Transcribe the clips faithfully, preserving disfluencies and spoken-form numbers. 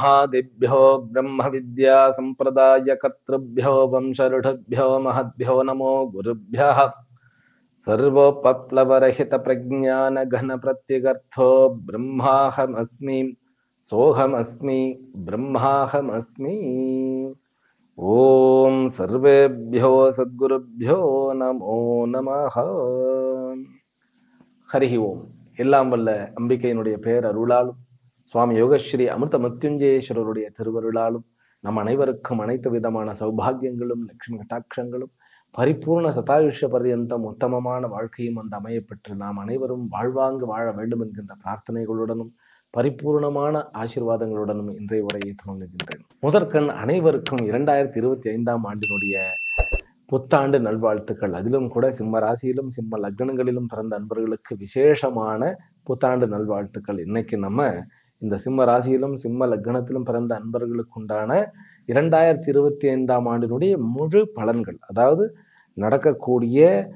ब्रह्मादिभ्यो ब्रह्म विद्या संप्रदाय कर्तृभ्यो वंशऋषभ्यो महद्भ्यो नमो गुरुभ्यः सर्वोपप्लवरहित प्रज्ञान घन प्रत्यगर्थो ब्रह्माहमस्मि सोहमस्मि ब्रह्माहमस्मि। ओम सर्वेभ्यो सद्गुरुभ्यो नमो नमः। हरि ओम। எல்லாம் வல்ல அம்பிகையினுடைய பேர் அருளாலும் சுவாமி யோகஸ்ரீ அமிர்த மிருத்யுஞ்சயேஸ்வரருடைய திருவருளாலும் நம் அனைவருக்கும் அனைத்து விதமான சௌபாகியங்களும் லட்சுமி கட்டாட்சங்களும் பரிபூர்ண சதாயுஷ பர்யந்தம் உத்தமமான வாழ்க்கையும் அந்த அமையப்பெற்று நாம் அனைவரும் வாழ்வாங்கு வாழ வேண்டும் என்கின்ற பிரார்த்தனைகளுடனும் பரிபூர்ணமான ஆசீர்வாதங்களுடனும் இன்றைய உரையை துவங்குகின்றேன். முதற்கண் அனைவருக்கும் இரண்டாயிரத்தி இருபத்தி ஐந்தாம் ஆண்டினுடைய புத்தாண்டு நல்வாழ்த்துக்கள். அதிலும் கூட சிம்ம ராசியிலும் சிம்ம லக்னங்களிலும் பிறந்த அன்பர்களுக்கு விசேஷமான புத்தாண்டு நல்வாழ்த்துக்கள். இன்னைக்கு நம்ம இந்த சிம்ம ராசியிலும் சிம்ம லக்னத்திலும் பிறந்த அன்பர்களுக்கு உண்டான இரண்டாயிரத்தி இருபத்தி ஐந்தாம் ஆண்டினுடைய முழு பலன்கள், அதாவது நடக்கக்கூடிய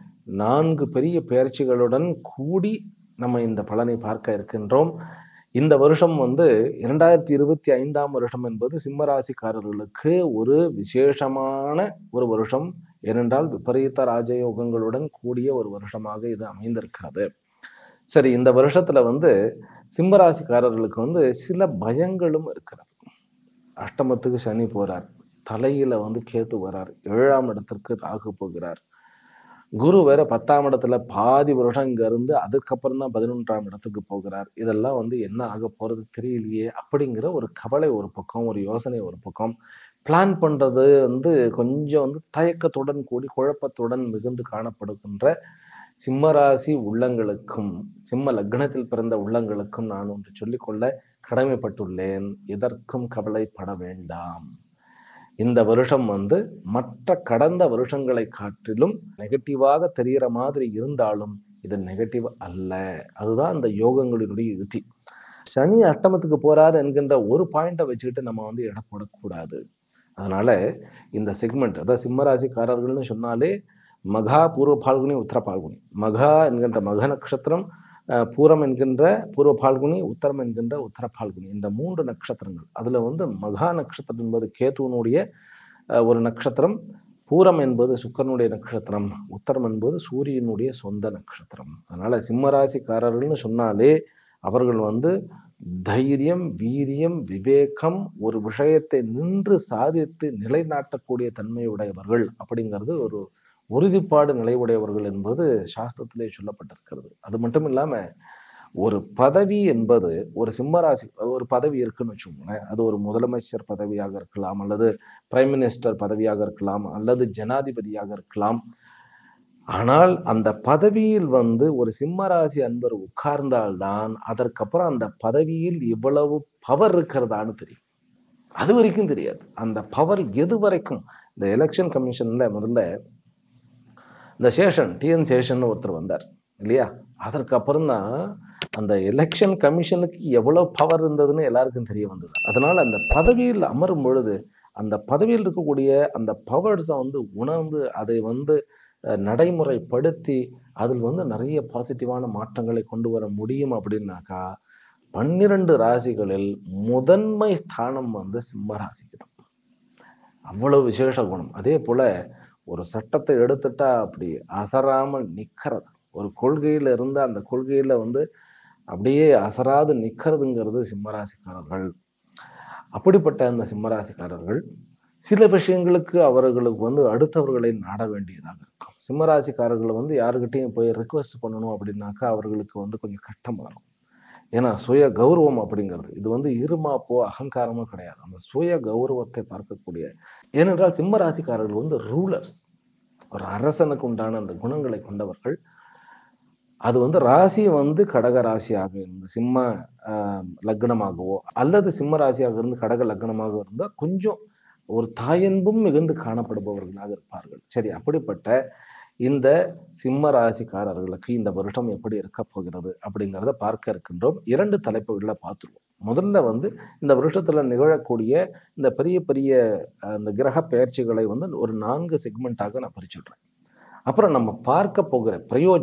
நான்கு பெரிய பெயர்ச்சிகளுடன் கூடி நம்ம இந்த பலனை பார்க்க இருக்கின்றோம். இந்த வருஷம் வந்து இரண்டாயிரத்தி இருபத்தி ஐந்தாம் வருஷம் என்பது சிம்ம ராசிக்காரர்களுக்கு ஒரு விசேஷமான ஒரு வருஷம். ஏனென்றால் விபரீத ராஜயோகங்களுடன் கூடிய ஒரு வருஷமாக இது அமைந்திருக்கிறது. சரி, இந்த வருஷத்துல வந்து சிம்ம ராசிக்காரர்களுக்கு வந்து சில பயங்களும் இருக்கிறது. அஷ்டமத்துக்கு சனி போறார், தலையில வந்து கேத்து வரார், ஏழாம் இடத்திற்கு ராகு போகிறார், குரு வேற பத்தாம் இடத்துல பாதி வருஷம் இங்க இருந்து அதுக்கப்புறம் தான் பதினொன்றாம் இடத்துக்கு போகிறார். இதெல்லாம் வந்து என்ன ஆக போறது தெரியலையே அப்படிங்கிற ஒரு கவலை ஒரு பக்கம், ஒரு யோசனை ஒரு பக்கம். பிளான் பண்றது வந்து கொஞ்சம் வந்து தயக்கத்துடன் கூடி குழப்பத்துடன் மிகுந்து காணப்படுகின்ற சிம்மராசி உள்ளங்களுக்கும் சிம்ம லக்னத்தில் பிறந்த உள்ளங்களுக்கும் நான் ஒன்று சொல்லிக்கொள்ள கடமைப்பட்டுள்ளேன். எதற்கும் கவலைப்பட வேண்டாம். இந்த வருஷம் வந்து மற்ற கடந்த வருஷங்களை காட்டிலும் நெகட்டிவாக தெரிகிற மாதிரி இருந்தாலும் இது நெகட்டிவ் அல்ல. அதுதான் இந்த யோகங்களினுடைய யுத்தி. சனி அஷ்டமத்துக்கு போறாரு என்கின்ற ஒரு பாயிண்டை வச்சுக்கிட்டு நம்ம வந்து எடை போடக்கூடாது. அதனால இந்த செக்மெண்ட், அதாவது சிம்மராசிக்காரர்கள்னு சொன்னாலே மகா பூர்வ பால்குனி உத்தர பால்குனி, மகா என்கின்ற மக நட்சத்திரம், பூரம் என்கின்ற பூர்வ பால்குனி, உத்தரம் என்கின்ற உத்தர பால்குனி, இந்த மூன்று நட்சத்திரங்கள். அதுல வந்து மகா நட்சத்திரம் என்பது கேதுவனுடைய ஒரு நட்சத்திரம், பூரம் என்பது சுக்கரனுடைய நட்சத்திரம், உத்தரம் என்பது சூரியனுடைய சொந்த நட்சத்திரம். அதனால சிம்மராசிக்காரர்கள்னு சொன்னாலே அவர்கள் வந்து தைரியம், வீரியம், விவேகம், ஒரு விஷயத்தை நின்று சாதித்து நிலைநாட்டக்கூடிய தன்மையுடையவர்கள் அப்படிங்கிறது ஒரு உறுதிப்பாடு நிலையுடையவர்கள் என்பது சாஸ்திரத்திலே சொல்லப்பட்டிருக்கிறது. அது மட்டும் இல்லாம ஒரு பதவி என்பது ஒரு சிம்மராசி ஒரு பதவி இருக்குன்னு வச்சுக்கோங்களேன். அது ஒரு முதலமைச்சர் பதவியாக இருக்கலாம், அல்லது பிரைம் மினிஸ்டர் பதவியாக இருக்கலாம், அல்லது ஜனாதிபதியாக இருக்கலாம். ஆனால் அந்த பதவியில் வந்து ஒரு சிம்மராசி அன்பர் உட்கார்ந்தால்தான் அதற்கப்புறம் அந்த பதவியில் இவ்வளவு பவர் இருக்கிறதான்னு தெரியும். அது வரைக்கும் தெரியாது. அந்த பவர் எது வரைக்கும், இந்த எலெக்ஷன் கமிஷன்ல முதல்ல இந்த சேஷன் டிஎன் சேஷன் ஒருத்தர் வந்தார் இல்லையா, அதற்கப்புறம் தான் அந்த எலெக்ஷன் கமிஷனுக்கு எவ்வளவு பவர் இருந்ததுன்னு எல்லாருக்கும் தெரிய வந்தது. அதனால அந்த பதவியில் அமரும் பொழுது அந்த பதவியில் இருக்கக்கூடிய அந்த பவர்ஸை வந்து உணர்ந்து அதை வந்து நடைமுறைப்படுத்தி அதில் வந்து நிறைய பாசிட்டிவான மாற்றங்களை கொண்டு வர முடியும். அப்படின்னாக்கா பன்னிரண்டு ராசிகளில் முதன்மை ஸ்தானம் வந்து சிம்ம ராசிக்கு தான். அவ்வளவு விசேஷ குணம். அதே போல ஒரு சட்டத்தை எடுத்துட்டா அப்படி அசராமல் நிக்கிறது, ஒரு கொள்கையில இருந்து அந்த கொள்கையில வந்து அப்படியே அசராது நிக்கிறதுங்கிறது சிம்மராசிக்காரர்கள். அப்படிப்பட்ட அந்த சிம்மராசிக்காரர்கள் சில விஷயங்களுக்கு அவர்களுக்கு வந்து அடுத்தவர்களை நாட வேண்டியதாக இருக்கும். சிம்மராசிக்காரர்களை வந்து யாருக்கிட்டையும் போய் ரிக்வெஸ்ட் பண்ணணும் அப்படின்னாக்கா அவர்களுக்கு வந்து கொஞ்சம் கஷ்டம் வரும். ஏன்னா சுய கௌரவம் அப்படிங்கிறது இது வந்து இருமாப்போ அகங்காரமோ கிடையாது. அந்த சுய கௌரவத்தை பார்க்கக்கூடிய, ஏனென்றால் சிம்ம ராசிக்காரர்கள் வந்து ரூலர்ஸ், ஒரு அரசனுக்கு உண்டான அந்த குணங்களை கொண்டவர்கள். அது வந்து ராசி வந்து கடக ராசியாக இருந்து சிம்ம ஆஹ் லக்னமாகவோ அல்லது சிம்ம ராசியாக இருந்து கடக லக்னமாக இருந்தால் கொஞ்சம் ஒரு தாயன்பும் மிகுந்து காணப்படுபவர்களாக இருப்பார்கள். சரி, அப்படிப்பட்ட இந்த சிம்ம ராசிக்காரர்களுக்கு இந்த வருஷம் எப்படி இருக்க போகிறது அப்படிங்கிறத பார்க்க இருக்கின்றோம். இரண்டு தலைப்புகளில் பார்த்துருவோம். முதல்ல வந்து இந்த வருஷத்துல நிகழக்கூடிய இந்த பெரிய பெரிய அந்த கிரக பெயர்ச்சிகளை வந்து ஒரு நான்கு செக்மெண்ட்டாக நான் பிரிச்சுடுறேன். அப்புறம் நம்ம பார்க்க போகிற பிரயோஜனம்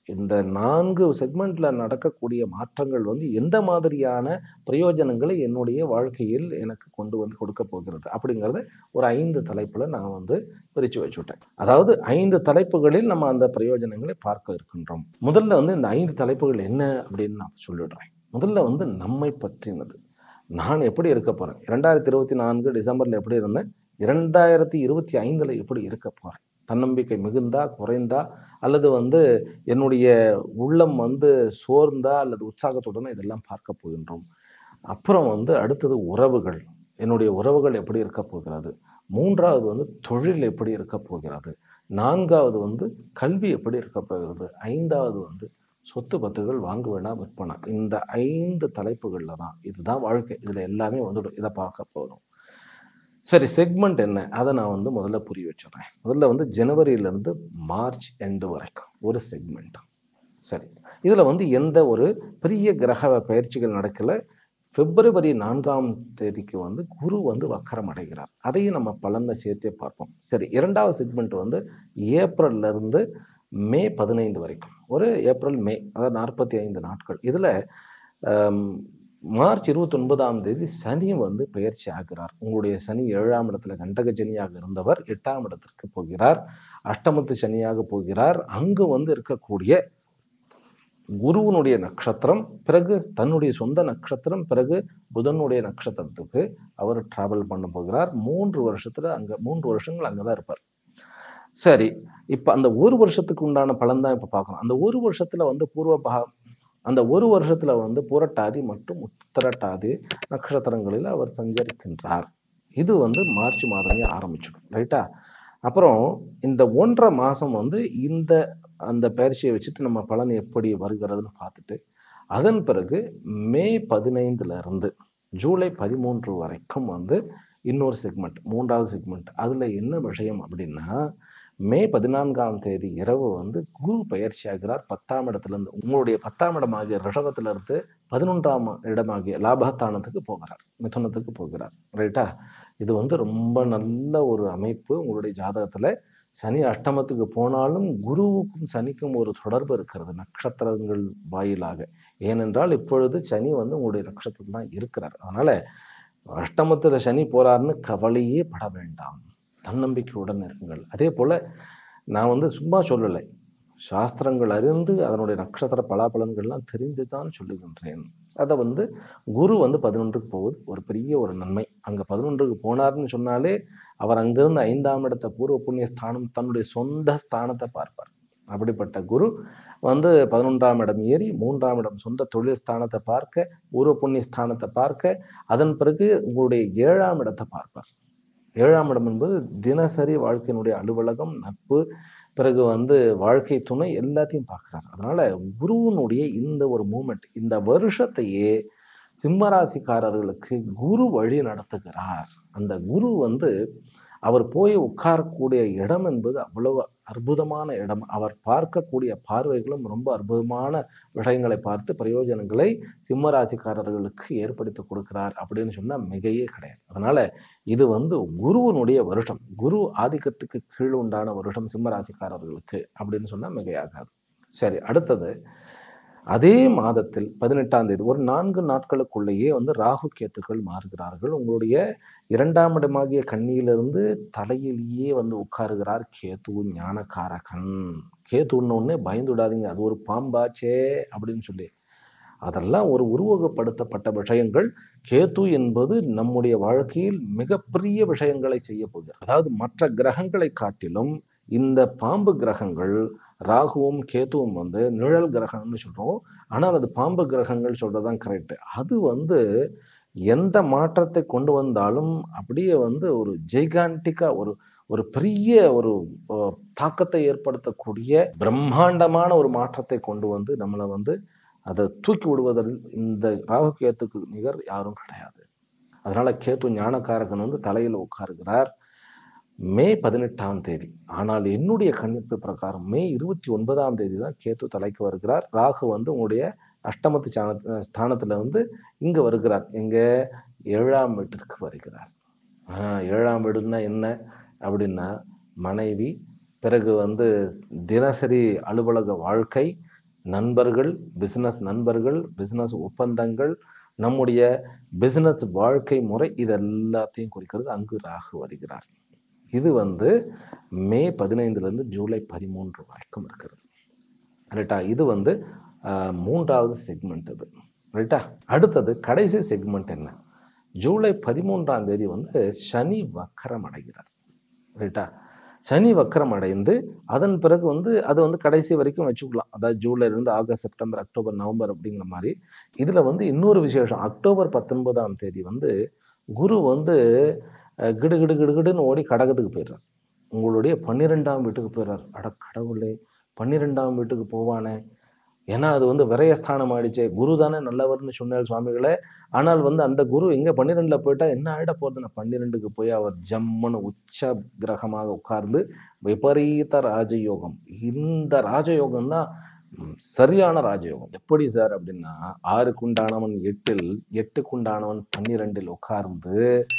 இந்த நான்கு செக்மெண்ட்ல நடக்கக்கூடிய மாற்றங்கள் வந்து எந்த மாதிரியான பிரயோஜனங்களை என்னுடைய வாழ்க்கையில் எனக்கு கொண்டு வந்து கொடுக்க போகிறது அப்படிங்கிறத ஒரு ஐந்து தலைப்புல நான் வந்து பிரிச்சு வச்சுட்டேன். அதாவது ஐந்து தலைப்புகளில் நம்ம அந்த பிரயோஜனங்களை பார்க்க இருக்கின்றோம். முதல்ல வந்து இந்த ஐந்து தலைப்புகள் என்ன அப்படின்னு நான் சொல்லிடுறேன். முதல்ல வந்து நம்மை பற்றினது. நான் எப்படி இருக்க போறேன்? இரண்டாயிரத்தி இருபத்தி நான்கு டிசம்பர்ல எப்படி இருந்தேன்? இரண்டாயிரத்தி இருபத்தி ஐந்துல எப்படி இருக்க போறேன்? தன்னம்பிக்கை மிகுந்தா, குறைந்தா, அல்லது வந்து என்னுடைய உள்ளம் வந்து சோர்ந்தா அல்லது உற்சாகத்துடன் இதெல்லாம் பார்க்க போகின்றோம். அப்புறம் வந்து அடுத்தது உறவுகள். என்னுடைய உறவுகள் எப்படி இருக்க போகிறது? மூன்றாவது வந்து தொழில் எப்படி இருக்க போகிறது? நான்காவது வந்து கல்வி எப்படி இருக்க போகிறது? ஐந்தாவது வந்து சொத்து பத்துகள் வாங்குவேனா விற்பனா. இந்த ஐந்து தலைப்புகள்ல தான் இதுதான் வாழ்க்கை. இதுல எல்லாமே வந்துடும். இதை பார்க்க போறோம். சரி, செக்மெண்ட் என்ன? அதை நான் வந்து முதல்ல புரிய வச்சுறேன். முதல்ல வந்து ஜனவரியிலிருந்து மார்ச் எண்டு வரைக்கும் ஒரு செக்மெண்ட். சரி, இதுல வந்து எந்த ஒரு பெரிய கிரக பயிற்சிகள் நடக்கல. பிப்ரவரி நான்காம் தேதிக்கு வந்து குரு வந்து வக்கரம் அடைகிறார். அதையும் நம்ம பலனை சேர்த்தே பார்ப்போம். சரி, இரண்டாவது செக்மெண்ட் வந்து ஏப்ரல்ல இருந்து மே பதினைந்து வரைக்கும். ஒரு ஏப்ரல் மே, அதாவது நாற்பத்தி ஐந்து நாட்கள். இதுல மார்ச் இருபத்தி ஒன்பதாம் தேதி சனி வந்து பயிற்சி ஆகிறார். உங்களுடைய சனி ஏழாம் இடத்துல கண்டக சனியாக இருந்தவர் எட்டாம் இடத்திற்கு போகிறார். அஷ்டமத்து சனியாக போகிறார். அங்கு வந்து இருக்கக்கூடிய குருவனுடைய நட்சத்திரம், பிறகு தன்னுடைய சொந்த நட்சத்திரம், பிறகு புதனுடைய நட்சத்திரத்துக்கு அவர் டிராவல் பண்ண போகிறார். மூன்று வருஷத்துல அங்க மூன்று வருஷங்கள் அங்கதான் இருப்பார். சரி, இப்ப அந்த ஒரு வருஷத்துக்கு உண்டான பலன் தான் இப்ப பார்க்கணும். அந்த ஒரு வருஷத்துல வந்து பூர்வ பா அந்த ஒரு வருஷத்துல வந்து புரட்டாதி மற்றும் உத்திரட்டாதி நட்சத்திரங்களில் அவர் சஞ்சரிக்கின்றார். இது வந்து மார்ச் மாதமே ஆரம்பிச்சிடும். ரைட்டா? அப்புறம் இந்த ஒன்றரை மாசம் வந்து இந்த அந்த பயிற்சியை வச்சுட்டு நம்ம பலன் எப்படி வருகிறதுன்னு பார்த்துட்டு, அதன் பிறகு மே பதினைந்துல இருந்து ஜூலை பதிமூன்று வரைக்கும் வந்து இன்னொரு செக்மெண்ட், மூன்றாவது செக்மெண்ட். அதுல என்ன விஷயம் அப்படின்னா, மே பதினான்காம் தேதி இரவு வந்து குரு பயிற்சி ஆகிறார் பத்தாம் இடத்துல இருந்து. உங்களுடைய பத்தாம் இடமாகிய ரிஷபத்துல இருந்து பதினொன்றாம் இடமாகிய லாபஸ்தானத்துக்கு போகிறார், மிதுனத்துக்கு போகிறார். ரைட்டா? இது வந்து ரொம்ப நல்ல ஒரு அமைப்பு. உங்களுடைய ஜாதகத்துல சனி அஷ்டமத்துக்கு போனாலும் குருவுக்கும் சனிக்கும் ஒரு தொடர்பு இருக்கிறது நட்சத்திரங்கள் வாயிலாக. ஏனென்றால் இப்பொழுது சனி வந்து உங்களுடைய நட்சத்திரம் தான் இருக்கிறார். அதனால அஷ்டமத்துல சனி போறாருன்னு கவலையே பட வேண்டாம். தன்னம்பிக்கையுடன் இருங்கள். அதே போல நான் வந்து சும்மா சொல்லலை, சாஸ்திரங்கள் அறிந்து அதனுடைய நட்சத்திர பலாபலன்கள்லாம் தெரிந்துதான் சொல்லுகின்றேன். அதை வந்து குரு வந்து பதினொன்றுக்கு போகுது, ஒரு பெரிய ஒரு நன்மை. அங்க பதினொன்றுக்கு போனார்னு சொன்னாலே அவர் அங்கிருந்து ஐந்தாம் இடத்தை பூர்வ புண்ணிய ஸ்தானம், தன்னுடைய சொந்த ஸ்தானத்தை பார்ப்பார். அப்படிப்பட்ட குரு வந்து பதினொன்றாம் இடம் ஏறி மூன்றாம் இடம் சொந்த தொழில் ஸ்தானத்தை பார்க்க, பூர்வ புண்ணிய ஸ்தானத்தை பார்க்க, அதன் பிறகு உங்களுடைய ஏழாம் இடத்தை பார்ப்பார். ஏழாம் இடம் என்பது தினசரி வாழ்க்கையினுடைய அலுவலகம், நட்பு, பிறகு வந்து வாழ்க்கை துணை எல்லாத்தையும் பார்க்கிறார். அதனால குருவனுடைய இந்த ஒரு மூமெண்ட், இந்த வருஷத்தையே சிம்மராசிக்காரர்களுக்கு குரு வழி நடத்துகிறார். அந்த குரு வந்து அவர் போய் உட்காரக்கூடிய இடம் என்பது அவ்வளவு அற்புதமான இடம். அவர் பார்க்கக்கூடிய பார்வைகளும் ரொம்ப அற்புதமான விஷயங்களை பார்த்து பிரயோஜனங்களை சிம்ம ராசிக்காரர்களுக்கு ஏற்படுத்தி கொடுக்கிறார் அப்படின்னு சொன்னா மிகையே கிடையாது. அதனால இது வந்து குருவனுடைய வருஷம், குரு ஆதிக்கத்துக்கு கீழ் உண்டான வருஷம் சிம்ம ராசிக்காரர்களுக்கு அப்படின்னு சொன்னா மிகையாகாது. சரி, அடுத்தது அதே மாதத்தில் பதினெட்டாம் தேதி ஒரு நான்கு நாட்களுக்குள்ளேயே வந்து ராகு கேத்துக்கள் மாறுகிறார்கள். உங்களுடைய இரண்டாம் இடமாகிய கன்னியிலிருந்து தலையிலேயே வந்து உட்காருகிறார் கேது, ஞானகாரகன். கேத்துன்னு ஒண்ணே பயந்து விடாதீங்க, அது ஒரு பாம்பாச்சே அப்படின்னு சொல்லி. அதெல்லாம் ஒரு உருவகப்படுத்தப்பட்ட விஷயங்கள். கேது என்பது நம்முடைய வாழ்க்கையில் மிகப்பெரிய விஷயங்களை செய்ய போகிறது. அதாவது மற்ற கிரகங்களை காட்டிலும் இந்த பாம்பு கிரகங்கள், ராகுவும் கேதுவும் வந்து நிழல் கிரகம்னு சொல்றோம். ஆனால் அது பாம்பு கிரகங்கள் சொல்றதுதான் கரெக்ட். அது வந்து எந்த மாற்றத்தை கொண்டு வந்தாலும் அப்படியே வந்து ஒரு ஜெய்கான்டிக்கா ஒரு ஒரு பெரிய ஒரு தாக்கத்தை ஏற்படுத்தக்கூடிய பிரம்மாண்டமான ஒரு மாற்றத்தை கொண்டு வந்து நம்மளை வந்து அதை தூக்கி விடுவதில் இந்த ராகு கேத்துக்கு நிகர் யாரும் கிடையாது. அதனால கேத்து ஞானக்காரகன் வந்து தலையில் உட்காருகிறார் மே பதினெட்டாம் தேதி. ஆனால் என்னுடைய கணிப்பு பிரகாரம் மே இருபத்தி ஒன்பதாம் தேதி தான் கேத்து தலைக்கு வருகிறார். ராகு வந்து உங்களுடைய அஷ்டமத்து சாண ஸ்தானத்துல வந்து இங்க வருகிறார். எங்க ஏழாம் வீட்டிற்கு வருகிறார். ஆஹ் ஏழாம் வீடுன்னா என்ன அப்படின்னா மனைவி, பிறகு வந்து தினசரி அலுவலக வாழ்க்கை, நண்பர்கள், பிசினஸ் நண்பர்கள், பிசினஸ் ஒப்பந்தங்கள், நம்முடைய பிசினஸ் வாழ்க்கை முறை, இது எல்லாத்தையும் குறிக்கிறது அங்கு ராகு வருகிறார். இது வந்து மே பதினைந்துல இருந்து ஜூலை பதிமூன்று வரைக்கும் இருக்கிறது. ரைட்டா? இது வந்து மூன்றாவது செக்மெண்ட் இது. ரைட்டா? அடுத்தது கடைசி செக்மெண்ட் என்ன? ஜூலை பதிமூன்றாம் தேதி வந்து சனி வக்கரம் அடைகிறார். ரைட்டா? சனி வக்கரம் அடைந்து அதன் பிறகு வந்து அது வந்து கடைசி வரைக்கும் வச்சுக்கலாம். அதாவது ஜூலைல இருந்து ஆகஸ்ட், செப்டம்பர், அக்டோபர், நவம்பர் அப்படிங்கிற மாதிரி. இதுல வந்து இன்னொரு விசேஷம், அக்டோபர் பத்தொன்பதாம் தேதி வந்து குரு வந்து கிடு கிடு கிடுகிடுன்னு ஓடி கடகத்துக்கு போயிடுறார். உங்களுடைய பன்னிரெண்டாம் வீட்டுக்கு போயிடுறார். அட கடவுளே, பன்னிரெண்டாம் வீட்டுக்கு போவானே, ஏன்னா அது வந்து விரயஸ்தானம் ஆயிடுச்சு. குரு தானே நல்லவர்னு சொன்னார் சுவாமிகளே. ஆனால் வந்து அந்த குரு எங்க பன்னிரெண்டுல போயிட்டா என்ன ஆயிட போகுதுன்னா, பன்னிரெண்டுக்கு போய் அவர் ஜம்முன்னு உச்ச கிரகமாக உட்கார்ந்து விபரீத ராஜயோகம். இந்த ராஜயோகம் தான் சரியான ராஜயோகம். எப்படி சார் அப்படின்னா, ஆறுக்குண்டானவன் எட்டில், எட்டுக்குண்டானவன் பன்னிரெண்டில் உட்கார்ந்து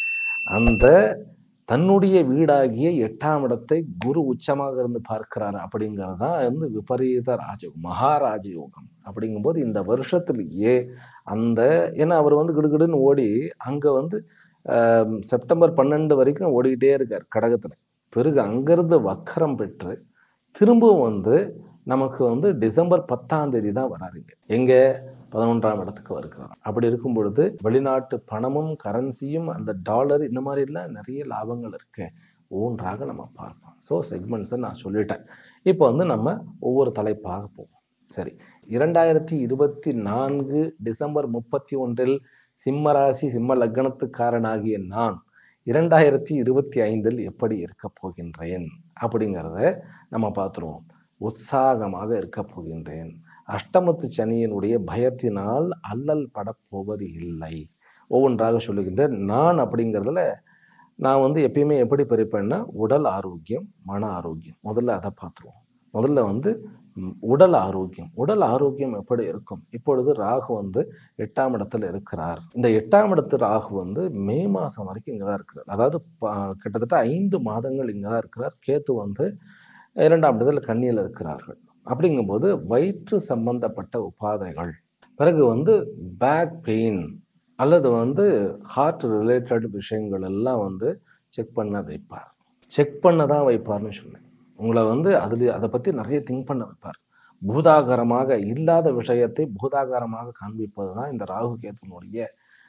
அந்த தன்னுடைய வீடாகிய எட்டாம் இடத்தை குரு உச்சமாக இருந்து பார்க்கிறார். அப்படிங்கிறது தான் வந்து விபரீத ராஜயோகம், மகாராஜ யோகம். அப்படிங்கும்போது இந்த வருஷத்திலேயே அந்த, ஏன்னா அவர் வந்து கிடுகிடுன்னு ஓடி அங்க வந்து அஹ் செப்டம்பர் பன்னெண்டு வரைக்கும் ஓடிக்கிட்டே இருக்கார் கடகத்துல. பிறகு அங்கிருந்து வக்கரம் பெற்று திரும்பவும் வந்து நமக்கு வந்து டிசம்பர் பத்தாம் தேதி தான் வராருங்க. எங்க? பதினொன்றாம் இடத்துக்கு வருகிறார். அப்படி இருக்கும் பொழுது வெளிநாட்டு பணமும் கரன்சியும் அந்த டாலர் இந்த மாதிரி எல்லாம் நிறைய லாபங்கள் இருக்கு. ஒன்றாக நம்ம பார்ப்போம். ஸோ செக்மெண்ட்ஸை நான் சொல்லிட்டேன். இப்போ வந்து நம்ம ஒவ்வொரு தலைப்பாக போவோம். சரி, இரண்டாயிரத்தி இருபத்தி நான்கு டிசம்பர் முப்பத்தி ஒன்றில் சிம்மராசி சிம்ம லக்னத்துக்காரனாகிய நான் இரண்டாயிரத்தி இருபத்தி ஐந்தில் எப்படி இருக்க போகின்றேன் அப்படிங்கிறத நம்ம பார்த்துருவோம். உற்சாகமாக இருக்க போகின்றேன். அஷ்டமத்து சனியினுடைய பயத்தினால் அல்லல் படப்போவது இல்லை. ஒவ்வொன்றாக சொல்லுகின்றேன். நான் அப்படிங்கிறதுல நான் வந்து எப்பயுமே எப்படி பிரிப்பேன்னா, உடல் ஆரோக்கியம், மன ஆரோக்கியம். முதல்ல அதை பார்த்துருவோம். முதல்ல வந்து உடல் ஆரோக்கியம். உடல் ஆரோக்கியம் எப்படி இருக்கும்? இப்பொழுது ராகு வந்து எட்டாம் இடத்துல இருக்கிறார். இந்த எட்டாம் இடத்து ராகு வந்து மே மாசம் வரைக்கும் இங்கதான் இருக்கிறார். அதாவது கிட்டத்தட்ட ஐந்து மாதங்கள் இங்கதான் இருக்கிறார். கேத்து வந்து இரண்டாம் இடத்துல கன்னியில் இருக்கிறார்கள். அப்படிங்கும்போது வயிற்று சம்பந்தப்பட்ட உபாதைகள், பிறகு வந்து பேக் பெயின் அல்லது வந்து ஹார்ட் ரிலேட்டட் விஷயங்கள் எல்லாம் வந்து செக் பண்ண வைப்பார். செக் பண்ண தான் வைப்பார்னு சொன்னேன். உங்களை வந்து அதுல அதை பத்தி நிறைய திங்க் பண்ண வைப்பார். பூதாகாரமாக இல்லாத விஷயத்தை பூதாகாரமாக காண்பிப்பது தான் இந்த ராகு கேத்துனுடைய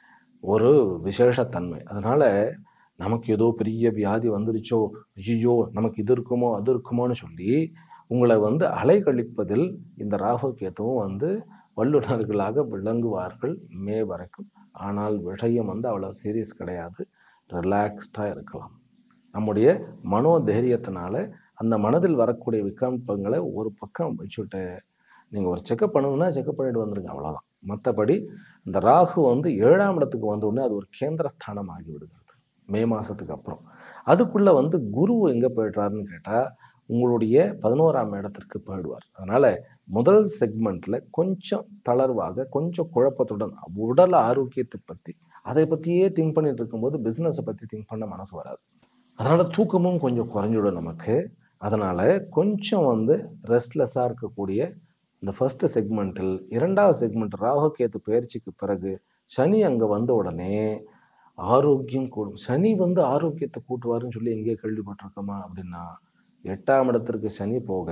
ஒரு விசேஷத்தன்மை. அதனால நமக்கு ஏதோ பெரிய வியாதி வந்துருச்சோ, ஐயோ நமக்கு இது இருக்குமோ அது இருக்குமோன்னு சொல்லி உங்களை வந்து அலைக்கழிப்பதில் இந்த ராகு கேத்துவும் வந்து வல்லுநர்களாக விளங்குவார்கள் மே வரைக்கும். ஆனால் விஷயம் வந்து அவ்வளவு சீரியஸ் கிடையாது. ரிலாக்ஸ்டா இருக்கலாம். நம்முடைய மனோ தைரியத்தினால அந்த மனதில் வரக்கூடிய விகம்பங்களை ஒரு பக்கம் வச்சுட்டு நீங்க ஒரு செக்அப் பண்ணணும்னா செக்அப் பண்ணிட்டு வந்துருங்க, அவ்வளவுதான். மற்றபடி இந்த ராகு வந்து ஏழாம் இடத்துக்கு வந்த உடனே அது ஒரு கேந்திரஸ்தானம் ஆகி விடுகிறது மே மாசத்துக்கு அப்புறம். அதுக்குள்ள வந்து குரு எங்க போயிடுறாருன்னு கேட்டா உங்களுடைய பதினோராம் இடத்திற்கு போயிடுவார். அதனால முதல் செக்மெண்ட்ல கொஞ்சம் தளர்வாக, கொஞ்சம் குழப்பத்துடன் உடல் ஆரோக்கியத்தை பத்தி அதை பத்தியே திங்க் பண்ணிட்டு இருக்கும்போது பிசினஸை பத்தி திங்க் பண்ண மனசு வராது. அதனால தூக்கமும் கொஞ்சம் குறைஞ்சிடும் நமக்கு. அதனால கொஞ்சம் வந்து ரெஸ்ட்லெஸ்ஸா இருக்கக்கூடிய இந்த ஃபர்ஸ்ட் செக்மெண்ட்டில், இரண்டாவது செக்மெண்ட் ராகு கேத்து பயிற்சிக்கு பிறகு சனி அங்க வந்த உடனே ஆரோக்கியம் கூடும். சனி வந்து ஆரோக்கியத்தை கூட்டுவாருன்னு சொல்லி எங்கேயே கேள்விப்பட்டிருக்கோமா அப்படின்னா, எட்டாம் இடத்திற்கு சனி போக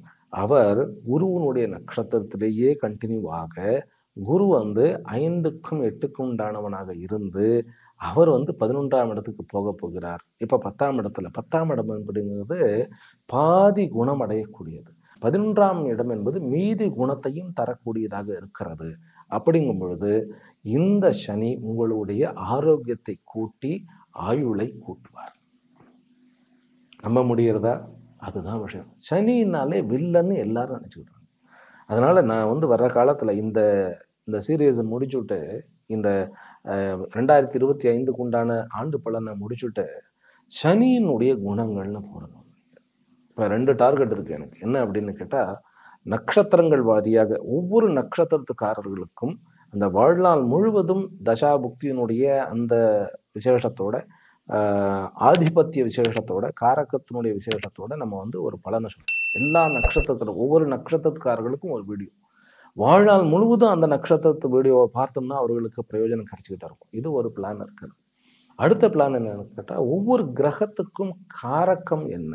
அவர் குருவனுடைய நட்சத்திரத்திலேயே கண்டினியூவாக குரு வந்து ஐந்துக்கும் எட்டுக்கும் உண்டானவனாக இருந்து அவர் வந்து பதினொன்றாம் இடத்துக்கு போக போகிறார். இப்ப பத்தாம் இடத்துல, பத்தாம் இடம் அப்படிங்கிறது பாதி குணம் அடையக்கூடியது. பதினொன்றாம் இடம் என்பது மீதி குணத்தையும் தரக்கூடியதாக இருக்கிறது. அப்படிங்கும் பொழுது இந்த சனி உங்களுடைய ஆரோக்கியத்தை கூட்டி ஆயுளை கூட்டுவார். நம்ப முடிகிறதா? அதுதான் விஷயம். சனினாலே வில்லன்னு எல்லாரும் நினைச்சுக்கிட்டாங்க. அதனால நான் வந்து வர்ற காலத்துல இந்த இந்த சீரியஸை முடிச்சுட்டு இந்த ரெண்டாயிரத்தி இருபத்தி ஐந்துக்கு உண்டான ஆண்டு பலனை முடிச்சுட்டு சனியினுடைய குணங்கள்னு போடணும். இப்ப ரெண்டு டார்கெட் இருக்கு எனக்கு. என்ன அப்படின்னு கேட்டா, நட்சத்திரங்கள் வாரியாக ஒவ்வொரு நட்சத்திரத்துக்காரர்களுக்கும் அந்த வாழ்நாள் முழுவதும் தசாபுக்தியினுடைய அந்த விசேஷத்தோட ஆஹ் ஆதிபத்திய விசேஷத்தோட காரகத்தினுடைய விசேஷத்தோட நம்ம வந்து ஒரு பலனை சொல்றோம். எல்லா நட்சத்திரத்துல ஒவ்வொரு நட்சத்திரக்காரர்களுக்கும் ஒரு வீடியோ வாழ்நாள் முழுவதும் அந்த நட்சத்திரத்து வீடியோவை பார்த்தோம்னா அவர்களுக்கு பிரயோஜனம் கிடைச்சிக்கிட்டே இருக்கும். இது ஒரு பிளான் இருக்குது. அடுத்த பிளான் என்னன்னு கேட்டா, ஒவ்வொரு கிரகத்துக்கும் காரகம் என்ன,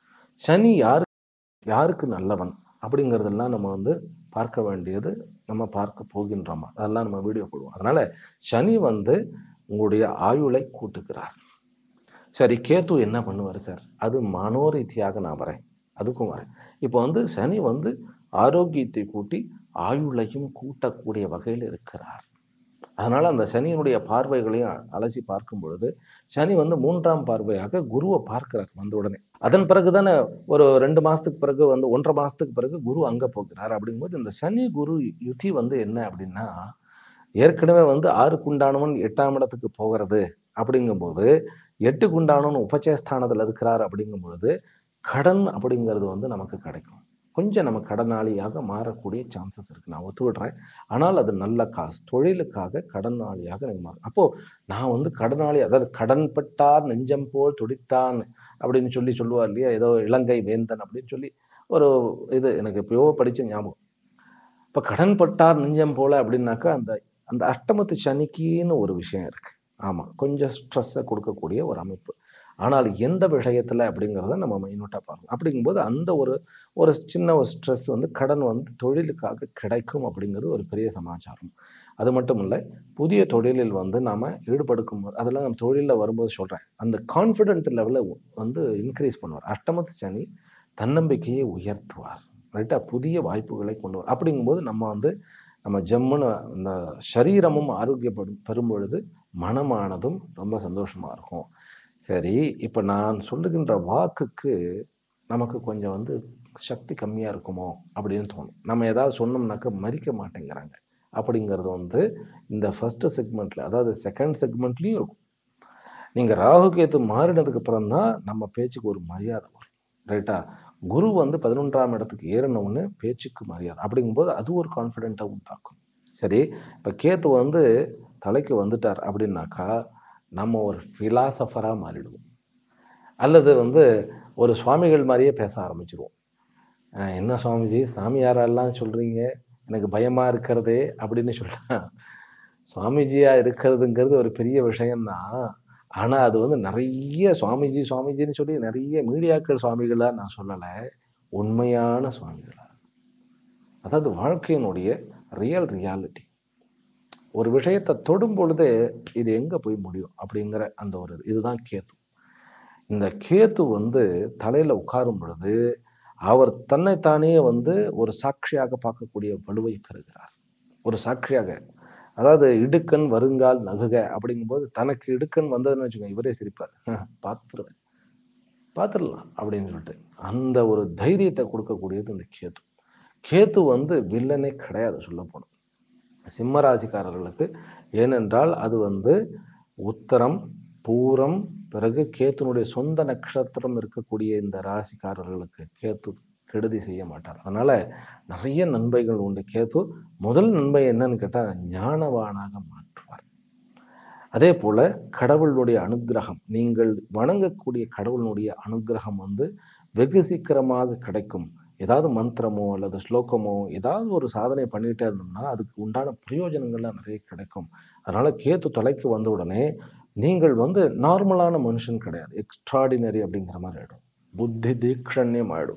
சனி யாரு யாருக்கு நல்லவன் அப்படிங்கிறதெல்லாம் நம்ம வந்து பார்க்க வேண்டியது, நம்ம பார்க்க போகின்றோமா, அதெல்லாம் நம்ம வீடியோ போடுவோம். அதனால சனி வந்து உங்களுடைய ஆயுளை கூட்டுகிறார். சரி, கேத்து என்ன பண்ணுவார் சார்? அது மனோரீதியாக நான் வரேன், அதுக்கும் வரேன். இப்போ வந்து சனி வந்து ஆரோக்கியத்தை கூட்டி ஆயுளையும் கூட்டக்கூடிய வகையில் இருக்கிறார். அதனால அந்த சனியினுடைய பார்வைகளையும் அலசி பார்க்கும் பொழுது சனி வந்து மூன்றாம் பார்வையாக குருவை பார்க்கிறார் வந்த உடனே. அதன் பிறகு தானே ஒரு ரெண்டு மாசத்துக்கு பிறகு வந்து ஒன்றரை மாசத்துக்கு பிறகு குரு அங்க போகிறார். அப்படிங்கும்போது இந்த சனி குரு யுத்தி வந்து என்ன அப்படின்னா, ஏற்கனவே வந்து ஆறுக்கு உண்டானவன் எட்டாம் இடத்துக்கு போகிறது அப்படிங்கும்போது, எட்டுக்கு உண்டானவன் உபச்சயஸ்தானத்தில் இருக்கிறார் அப்படிங்கும்பொழுது கடன் அப்படிங்கிறது வந்து நமக்கு கிடைக்கும். கொஞ்சம் நம்ம கடனாளியாக மாறக்கூடிய சான்சஸ் இருக்கு, நான் ஒத்துவிடுறேன். ஆனால் அது நல்ல காசு, தொழிலுக்காக கடனாளியாக நீங்கள் மாறும். அப்போ நான் வந்து கடனாளி, அதாவது கடன் பட்டார் நெஞ்சம் போல் துடித்தான் அப்படின்னு சொல்லி சொல்லுவார் இல்லையா, ஏதோ இலங்கை வேந்தன் அப்படின்னு சொல்லி ஒரு இது எனக்கு எப்பயோ படிச்ச ஞாபகம். இப்போ கடன் பட்டார் நெஞ்சம் போல அப்படின்னாக்கா அந்த அந்த அஷ்டமத்து சனிக்குன்னு ஒரு விஷயம் இருக்கு. ஆமாம், கொஞ்சம் ஸ்ட்ரெஸ்ஸை கொடுக்கக்கூடிய ஒரு அமைப்பு. ஆனால் எந்த விஷயத்தில் அப்படிங்கிறத நம்ம மைனூட்டாக பார்க்கணும். அப்படிங்கும்போது அந்த ஒரு ஒரு சின்ன ஒரு ஸ்ட்ரெஸ் வந்து கடன் வந்து தொழிலுக்காக கிடைக்கும் அப்படிங்கிறது ஒரு பெரிய சமாச்சாரம். அது மட்டும் இல்லை, புதிய தொழிலில் வந்து நாம் ஈடுபடுக்கும் போது அதெல்லாம் நம்ம தொழிலில் வரும்போது சொல்கிறேன், அந்த கான்ஃபிடென்ட் லெவலை வந்து இன்க்ரீஸ் பண்ணுவார். அஷ்டமத்து சனி தன்னம்பிக்கையை உயர்த்துவார், ரைட்டாக புதிய வாய்ப்புகளை கொண்டு வரும். அப்படிங்கும்போது நம்ம வந்து நம்ம ஜம்முன்னு இந்த சரீரமும் ஆரோக்கியப்படும் பெறும் பொழுது மனமானதும் ரொம்ப சந்தோஷமாக இருக்கும். சரி, இப்போ நான் சொல்லுகின்ற வாக்குக்கு நமக்கு கொஞ்சம் வந்து சக்தி கம்மியாக இருக்குமோ அப்படின்னு தோணும். நம்ம ஏதாவது சொன்னோம்னாக்க மதிக்க மாட்டேங்கிறாங்க அப்படிங்கிறது வந்து இந்த ஃபர்ஸ்ட் செக்மெண்ட்டில், அதாவது செகண்ட் செக்மெண்ட்லேயும் இருக்கும். நீங்கள் ராகு கேத்து மாறினதுக்கு அப்புறம் தான் நம்ம பேச்சுக்கு ஒரு மரியாதை வரும், ரைட்டா? குரு வந்து பதினொன்றாம் இடத்துக்கு ஏறினவுன்னு பேச்சுக்கு மரியாதை அப்படிங்கும்போது அது ஒரு கான்ஃபிடென்ட்டாக உண்டாக்கும். சரி, இப்போ கேத்து வந்து தலைக்கு வந்துட்டார் அப்படின்னாக்கா நம்ம ஒரு ஃபிலாசபராக மாறிடுவோம், அல்லது வந்து ஒரு சுவாமிகள் மாதிரியே பேச ஆரம்பிச்சிருவோம். என்ன சுவாமிஜி சாமியாரெல்லாம் சொல்கிறீங்க, எனக்கு பயமாக இருக்கிறதே அப்படின்னு சொல்லிட்டா. சுவாமிஜியாக இருக்கிறதுங்கிறது ஒரு பெரிய விஷயம்தான். ஆனால் அது வந்து நிறைய சுவாமிஜி சுவாமிஜின்னு சொல்லி நிறைய மீடியாக்கள் சுவாமிகளாக நான் சொல்லலை, உண்மையான சுவாமிகளா, அதாவது வாழ்க்கையினுடைய ரியல் ரியாலிட்டி. ஒரு விஷயத்தை தொடும் பொழுது இது எங்கே போய் முடியும் அப்படிங்கிற அந்த ஒரு இதுதான் கேத்து. இந்த கேத்து வந்து தலையில் உட்காரும் பொழுது அவர் தன்னைத்தானே வந்து ஒரு சாட்சியாக பார்க்கக்கூடிய வலுவை பெறுகிறார். ஒரு சாட்சியாக, அதாவது இடுக்கண் வருங்கால் நகுக அப்படிங்கும்போது தனக்கு இடுக்கண் வந்ததுன்னு வச்சுக்கோங்க, இவரே சிரிப்பார், பார்த்துருவேன் பார்த்துடலாம் அப்படின்னு சொல்லிட்டு அந்த ஒரு தைரியத்தை கொடுக்கக்கூடியது இந்த கேத்து. கேத்து வந்து வில்லனே கிடையாது சொல்ல போனோம் சிம்ம ராசிக்காரர்களுக்கு. ஏனென்றால் அது வந்து உத்தரம் பூரம் பிறகு கேத்துனுடைய சொந்த நட்சத்திரம் இருக்கக்கூடிய இந்த ராசிக்காரர்களுக்கு கேத்து கெடுதி செய்ய மாட்டார். அதனால நிறைய நன்மைகள் உண்டு. கேத்து முதல் நன்மை என்னன்னு கேட்டால் ஞானவானாக மாற்றுவார். அதே போல கடவுளுடைய அனுகிரகம், நீங்கள் வணங்கக்கூடிய கடவுளுடைய அனுகிரகம் வந்து வெகு சீக்கிரமாக கிடைக்கும். ஏதாவது மந்திரமோ அல்லது ஸ்லோகமோ ஏதாவது ஒரு சாதனை பண்ணிகிட்டே இருந்தோம்னா அதுக்கு உண்டான பிரயோஜனங்கள்லாம் நிறைய கிடைக்கும். அதனால கேத்து தலைக்கு வந்த உடனே நீங்கள் வந்து நார்மலான மனுஷன் கிடையாது, எக்ஸ்ட்ராடினரி அப்படிங்கிற மாதிரி ஆயிடும், புத்தி தீக்ஷண்யம் ஆயிடும்.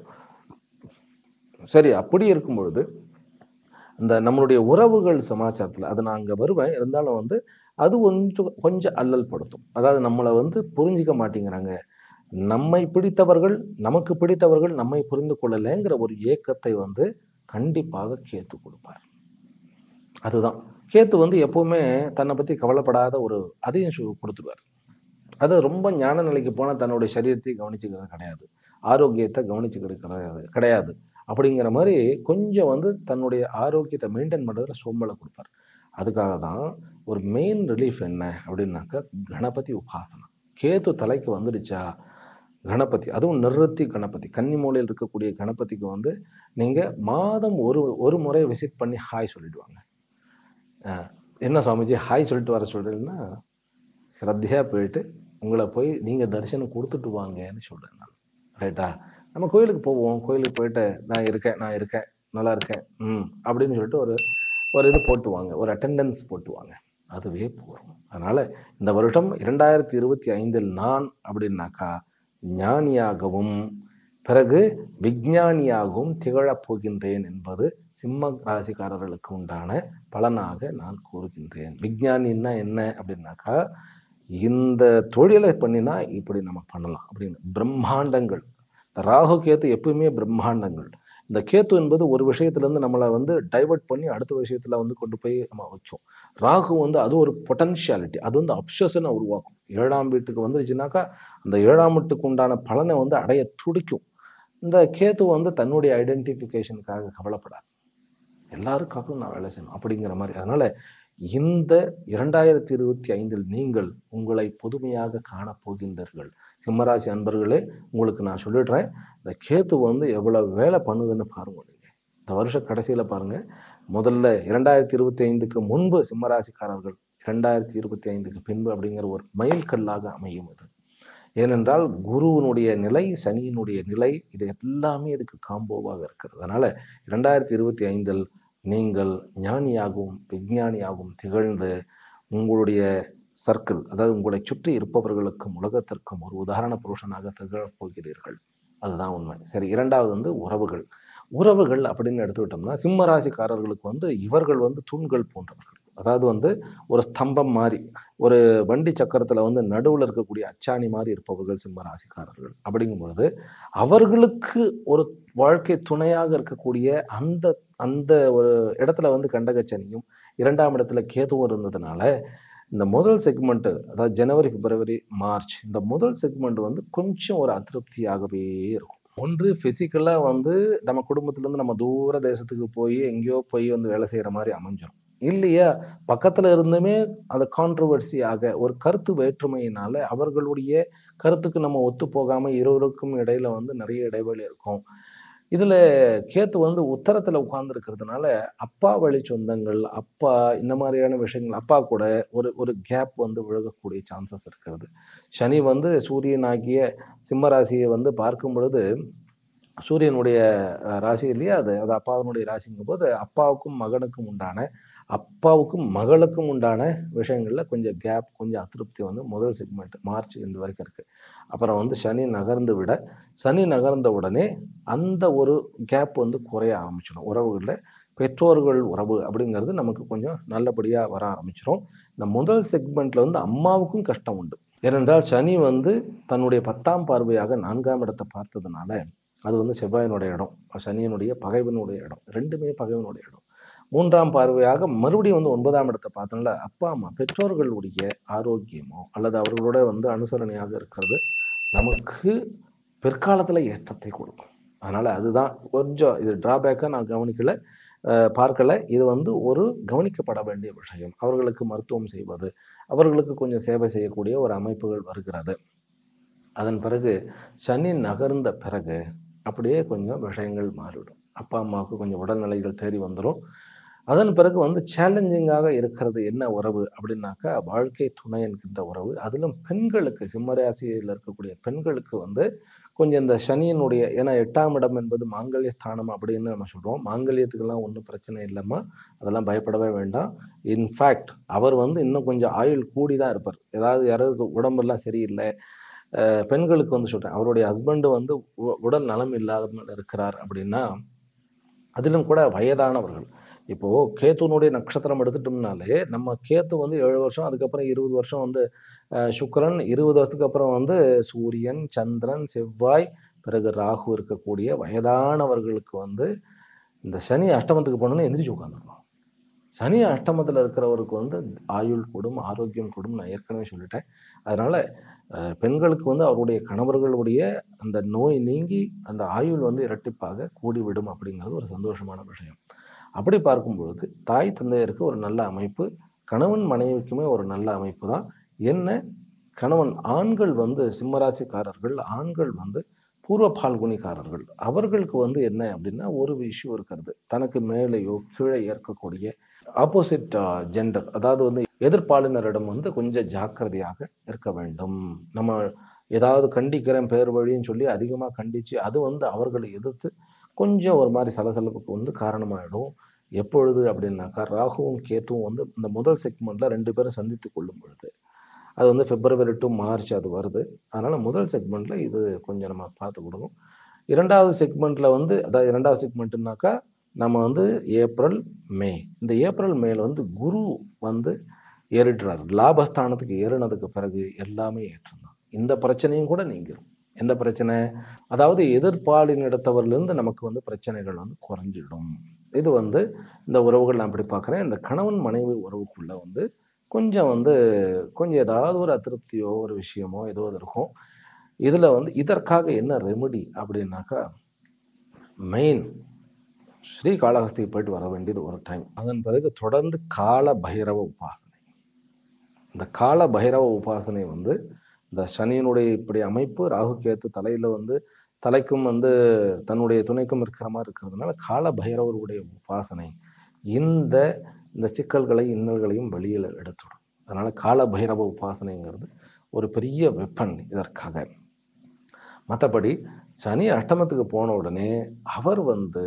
சரி, அப்படி இருக்கும் பொழுது அந்த நம்மளுடைய உறவுகள் சமாச்சாரத்தில் அது நான் அங்கே வருவேன், இருந்தாலும் வந்து அது கொஞ்சம் கொஞ்சம் அல்லல் படுத்தும். அதாவது நம்மளை வந்து புரிஞ்சிக்க மாட்டேங்கிறாங்க, நம்மை பிடித்தவர்கள் நமக்கு பிடித்தவர்கள் நம்மை புரிந்து கொள்ளலைங்கிற ஒரு ஏக்கத்தை வந்து கண்டிப்பாக கேத்து கொடுப்பார். அதுதான் கேத்து வந்து எப்பவுமே தன்னை பற்றி கவலைப்படாத ஒரு அதையும் கொடுத்துருவார். அது ரொம்ப ஞான நிலைக்கு போனால் தன்னுடைய சரீரத்தை கவனிச்சுக்கிறது கிடையாது, ஆரோக்கியத்தை கவனிச்சுக்கிறது கிடையாது கிடையாது அப்படிங்கிற மாதிரி கொஞ்சம் வந்து தன்னுடைய ஆரோக்கியத்தை மெயின்டைன் பண்ணுறதுல சோம்பலை கொடுப்பார். அதுக்காக தான் ஒரு மெயின் ரிலீஃப் என்ன அப்படின்னாக்கா கணபதி உபாசனம். கேத்து தலைக்கு வந்துடுச்சா கணபதி, அதுவும் நிறுத்தி கணபதி, கன்னி மூலையில் இருக்கக்கூடிய கணபதிக்கு வந்து நீங்கள் மாதம் ஒரு ஒரு முறை விசிட் பண்ணி ஹாய் சொல்லிடுவாங்க. என்ன சுவாமிஜி ஹாய் சொல்லிட்டு வர சொல்கிறீங்கன்னா, ஸ்ரத்தையாக போயிட்டு உங்களை போய் நீங்கள் தரிசனம் கொடுத்துட்டு வாங்கன்னு சொல்கிறேன் நான், ரைட்டா? நம்ம கோயிலுக்கு போவோம், கோயிலுக்கு போயிட்டு நான் இருக்கேன் நான் இருக்கேன் நல்லா இருக்கேன் ம் அப்படின்னு சொல்லிட்டு ஒரு ஒரு இது போட்டுவாங்க, ஒரு அட்டெண்டன்ஸ் போட்டுவாங்க. அதுவே போதும். அதனால இந்த வருடம் இரண்டாயிரத்தி இருபத்தி ஐந்தில் நான் அப்படின்னாக்கா ஞானியாகவும் பிறகு விஞ்ஞானியாகவும் திகழப் போகின்றேன் என்பது சிம்ம ராசிக்காரர்களுக்கு உண்டான பலனாக நான் கூறுகின்றேன். விஞ்ஞானின்னா என்ன அப்படின்னாக்கா, இந்த தொழிலை பண்ணினா இப்படி நம்ம பண்ணலாம் அப்படின்னு பிரம்மாண்டங்கள். ராகு கேத்து எப்பவுமே பிரம்மாண்டங்கள். இந்த கேத்து என்பது ஒரு விஷயத்திலிருந்து நம்மளை வந்து டைவர்ட் பண்ணி அடுத்த விஷயத்துல வந்து கொண்டு போய் நம்ம வைக்கும். ராகு வந்து அது ஒரு பொட்டன்ஷியாலிட்டி, அது வந்து அப்சஷனை உருவாக்கும். ஏழாம் வீட்டுக்கு வந்துருச்சுனாக்கா அந்த ஏழாம் வீட்டுக்கு உண்டான பலனை வந்து அடைய துடிக்கும். இந்த கேத்து வந்து தன்னுடைய ஐடென்டிஃபிகேஷனுக்காக கவலைப்படாது, எல்லாருக்காகவும் நான் வேலை செய்யணும் அப்படிங்கிற மாதிரி. அதனால இந்த இரண்டாயிரத்தி இருபத்தி ஐந்தில் நீங்கள் உங்களை புதுமையாக காணப்போகின்றீர்கள். சிம்மராசி அன்பர்களே, உங்களுக்கு நான் சொல்லிடுறேன், இந்த கேத்து வந்து எவ்வளவு வேலை பண்ணுதுன்னு பாருங்க. நீங்க இந்த வருஷ கடைசியில பாருங்க, முதல்ல இரண்டாயிரத்தி இருபத்தி ஐந்துக்கு முன்பு சிம்மராசிக்காரர்கள், இரண்டாயிரத்தி இருபத்தி ஐந்துக்கு பின்பு அப்படிங்கிற ஒரு மைல்கல்லாக அமையும் இது. ஏனென்றால் குருவினுடைய நிலை, சனியினுடைய நிலை, இது எல்லாமே இதுக்கு காம்போவாக இருக்கிறது. அதனால இரண்டாயிரத்தி இருபத்தி ஐந்தில் நீங்கள் ஞானியாகவும் விஞ்ஞானியாகவும் திகழ்ந்து உங்களுடைய சர்க்கிள், அதாவது உங்களை சுற்றி இருப்பவர்களுக்கும் உலகத்திற்கும் ஒரு உதாரண புருஷனாக திகழப் போகிறீர்கள். அதுதான் உண்மை. சரி, இரண்டாவது வந்து உறவுகள். உறவுகள் அப்படின்னு எடுத்துக்கிட்டோம்னா சிம்ம ராசிக்காரர்களுக்கு வந்து இவர்கள் வந்து தூண்கள் போன்றவர்கள். அதாவது வந்து ஒரு ஸ்தம்பம் மாதிரி, ஒரு வண்டி சக்கரத்துல வந்து நடுவில் இருக்கக்கூடிய அச்சாணி மாதிரி இருப்பவர்கள் சிம்ம ராசிக்காரர்கள். அப்படிங்கும் பொழுது அவர்களுக்கு ஒரு வாழ்க்கை துணையாக இருக்கக்கூடிய அந்த அந்த ஒரு இடத்துல வந்து கண்டகச்சனியும் இரண்டாம் இடத்துல கேதுவும் இருந்ததுனால இந்த முதல் செக்மெண்ட், அதாவது ஜனவரி பிப்ரவரி மார்ச், இந்த முதல் செக்மெண்ட் வந்து கொஞ்சம் ஒரு அதிருப்தியாகவே இருக்கும். ஒன்று பிசிக்கலா வந்து நம்ம குடும்பத்துல இருந்து நம்ம தூர தேசத்துக்கு போய் எங்கேயோ போய் வந்து வேலை செய்யற மாதிரி அமைஞ்சிடும். இல்லையா, பக்கத்துல இருந்துமே அந்த கான்ட்ரவர்சியாக ஒரு கருத்து வேற்றுமையினால அவர்களுடைய கருத்துக்கு நம்ம ஒத்து போகாம இருவருக்கும் இடையில வந்து நிறைய இடைவெளி இருக்கும். இதுல கேத்து வந்து உத்தரத்துல உட்கார்ந்து இருக்கிறதுனால அப்பா வழி சொந்தங்கள், அப்பா இந்த மாதிரியான விஷயங்கள், அப்பா கூட ஒரு ஒரு கேப் வந்து விழுகக்கூடிய சான்சஸ் இருக்கிறது. சனி வந்து சூரியனாகிய சிம்ம ராசியை வந்து பார்க்கும் பொழுது சூரியனுடைய ராசி இல்லையா அது, அது அப்பாவினுடைய ராசிங்கும் போது அப்பாவுக்கும் மகனுக்கும் உண்டான, அப்பாவுக்கும் மகளுக்கும் உண்டான விஷயங்கள்ல கொஞ்சம் கேப், கொஞ்சம் அதிருப்தி வந்து முதல் செக்மெண்ட் மார்ச் இந்த வரைக்கும் இருக்கு. அப்புறம் வந்து சனி நகர்ந்து விட, சனி நகர்ந்த உடனே அந்த ஒரு கேப் வந்து குறைய ஆரம்பிச்சிடும். உறவுகளில் பெற்றோர்கள் உறவு அப்படிங்கிறது நமக்கு கொஞ்சம் நல்லபடியா வர ஆரம்பிச்சிடும். இந்த முதல் செக்மெண்ட்ல வந்து அம்மாவுக்கும் கஷ்டம் உண்டு. ஏனென்றால் சனி வந்து தன்னுடைய பத்தாம் பார்வையாக நான்காம் இடத்தை பார்த்ததுனால, அது வந்து செவ்வாயினுடைய இடம், சனியினுடைய பகைவனுடைய இடம், ரெண்டுமே பகைவனுடைய இடம். மூன்றாம் பார்வையாக மறுபடியும் வந்து ஒன்பதாம் இடத்தை பார்த்தனால அப்பா அம்மா பெற்றோர்களுடைய ஆரோக்கியமோ அல்லது அவர்களோட வந்து அனுசரணையாக இருக்கிறது நமக்கு பிற்காலத்துல ஏற்றத்தை கொடுக்கும். அதனால அதுதான் கொஞ்சம் இது டிராபேக்கா நான் கவனிக்கல, பார்க்கல. இது வந்து ஒரு கவனிக்கப்பட வேண்டிய விஷயம். அவர்களுக்கு மருத்துவம் செய்வது, அவர்களுக்கு கொஞ்சம் சேவை செய்யக்கூடிய ஒரு அமைப்புகள் வருகிறது. அதன் பிறகு சனி நகர்ந்த பிறகு அப்படியே கொஞ்சம் விஷயங்கள் மாறிவிடும். அப்பா அம்மாவுக்கு கொஞ்சம் உடல்நிலைகள் தேடி வந்துடும். அதன் பிறகு வந்து சேலஞ்சிங்காக இருக்கிறது என்ன உறவு அப்படின்னாக்கா, வாழ்க்கை துணை என்கின்ற உறவு. அதிலும் பெண்களுக்கு, சிம்மராசியில் இருக்கக்கூடிய பெண்களுக்கு வந்து கொஞ்சம் இந்த சனியினுடைய, ஏன்னா எட்டாம் இடம் என்பது மாங்கல்ய ஸ்தானம் அப்படின்னு நம்ம சொல்றோம். மாங்கல்யத்துக்கெல்லாம் ஒன்றும் பிரச்சனை இல்லைம்மா, அதெல்லாம் பயப்படவே வேண்டாம். இன்ஃபேக்ட் அவர் வந்து இன்னும் கொஞ்சம் ஆயுள் கூடி தான் இருப்பார். ஏதாவது யாராவது உடம்பெல்லாம் சரியில்லை, பெண்களுக்கு வந்து சொல்றேன், அவருடைய ஹஸ்பண்ட் வந்து உடல் நலம் இல்லாத இருக்கிறார் அப்படின்னா, அதிலும் கூட வயதானவர்கள். இப்போ கேத்துனுடைய நட்சத்திரம் எடுத்துட்டோம்னாலே நம்ம கேத்து வந்து ஏழு வருஷம், அதுக்கப்புறம் இருபது வருஷம் வந்து சுக்கிரன், இருபது வருஷத்துக்கு அப்புறம் வந்து சூரியன், சந்திரன், செவ்வாய், பிறகு ராகு இருக்கக்கூடிய வயதானவர்களுக்கு வந்து இந்த சனி அஷ்டமத்துக்கு போனோன்னு எந்திரிச்சு உட்காந்துருக்கணும். சனி அஷ்டமத்தில் இருக்கிறவருக்கு வந்து ஆயுள் கூடும், ஆரோக்கியம் கூடும், நான் ஏற்கனவே சொல்லிட்டேன். அதனால பெண்களுக்கு வந்து அவருடைய கணவர்களுடைய அந்த நோய் நீங்கி அந்த ஆயுள் வந்து இரட்டிப்பாக கூடிவிடும் அப்படிங்கிறது ஒரு சந்தோஷமான விஷயம். அப்படி பார்க்கும்பொழுது தாய் தந்தையருக்கு ஒரு நல்ல அமைப்பு, கணவன் மனைவிக்குமே ஒரு நல்ல அமைப்பு தான். என்ன, கணவன் ஆண்கள் வந்து சிம்மராசிக்காரர்கள், ஆண்கள் வந்து பூர்வ பால்குனிக்காரர்கள், அவர்களுக்கு வந்து என்ன அப்படின்னா ஒரு இஷ்யூ இருக்கிறது. தனக்கு மேலேயோ கீழே ஏற்கக்கூடிய ஆப்போசிட் ஜெண்டர், அதாவது வந்து எதிர்பாலினரிடம் வந்து கொஞ்சம் ஜாக்கிரதையாக இருக்க வேண்டும். நம்ம ஏதாவது கண்டிக்கிறேன் பேர் வழின்னு சொல்லி அதிகமாக கண்டிச்சு அது வந்து அவர்களை எதிர்த்து கொஞ்சம் ஒரு மாதிரி சலசலப்புக்கு வந்து காரணமாயிடும். எப்பொழுது அப்படின்னாக்கா, ராகுவும் கேத்துவும் வந்து இந்த முதல் செக்மெண்ட்ல ரெண்டு பேரும் சந்தித்து கொள்ளும் பொழுது. அது வந்து பிப்ரவரி டு மார்ச் அது வருது. அதனால முதல் செக்மெண்ட்ல இது கொஞ்சம் நம்ம பார்த்துக்கிடணும். இரண்டாவது செக்மெண்ட்ல வந்து அதாவது இரண்டாவது செக்மெண்ட்னாக்கா, நம்ம வந்து ஏப்ரல், மே. இந்த ஏப்ரல், மேல வந்து குரு வந்து ஏறிடுறாரு. லாபஸ்தானத்துக்கு ஏறினதுக்கு பிறகு எல்லாமே ஏற்றம் தான். இந்த பிரச்சனையும் கூட நீங்கிரும். எந்த பிரச்சனை? அதாவது எதிர்ப்பாலினிடத்தவரிலிருந்து நமக்கு வந்து பிரச்சனைகள் வந்து குறைஞ்சிடும். இது வந்து இந்த உறவுகள் நான் அப்படி பார்க்குறேன். இந்த கணவன் மனைவி உறவுக்குள்ள வந்து கொஞ்சம் வந்து கொஞ்சம் ஏதாவது ஒரு அதிருப்தியோ, ஒரு விஷயமோ ஏதோ இது இருக்கும். இதுல வந்து இதற்காக என்ன ரெமெடி அப்படின்னாக்கா, மெயின் ஸ்ரீ காளஹஸ்திக்கு போயிட்டு வர வேண்டியது ஒரு டைம். அதன் பிறகு தொடர்ந்து கால பைரவ உபாசனை. இந்த கால பைரவ உபாசனை வந்து இந்த சனியினுடைய இப்படி அமைப்பு ராகு கேத்து தலையில வந்து தலைக்கும் வந்து தன்னுடைய துணைக்கும் இருக்கிற மாதிரி இருக்கிறதுனால கால பைரவருடைய உபாசனை இந்த இந்த சிக்கல்களை இன்னல்களையும் வெளியில் எடுத்துடும். அதனால கால பைரவ உபாசனைங்கிறது ஒரு பெரிய வெப்பன் இதற்காக. மற்றபடி சனி அஷ்டமத்துக்கு போன உடனே அவர் வந்து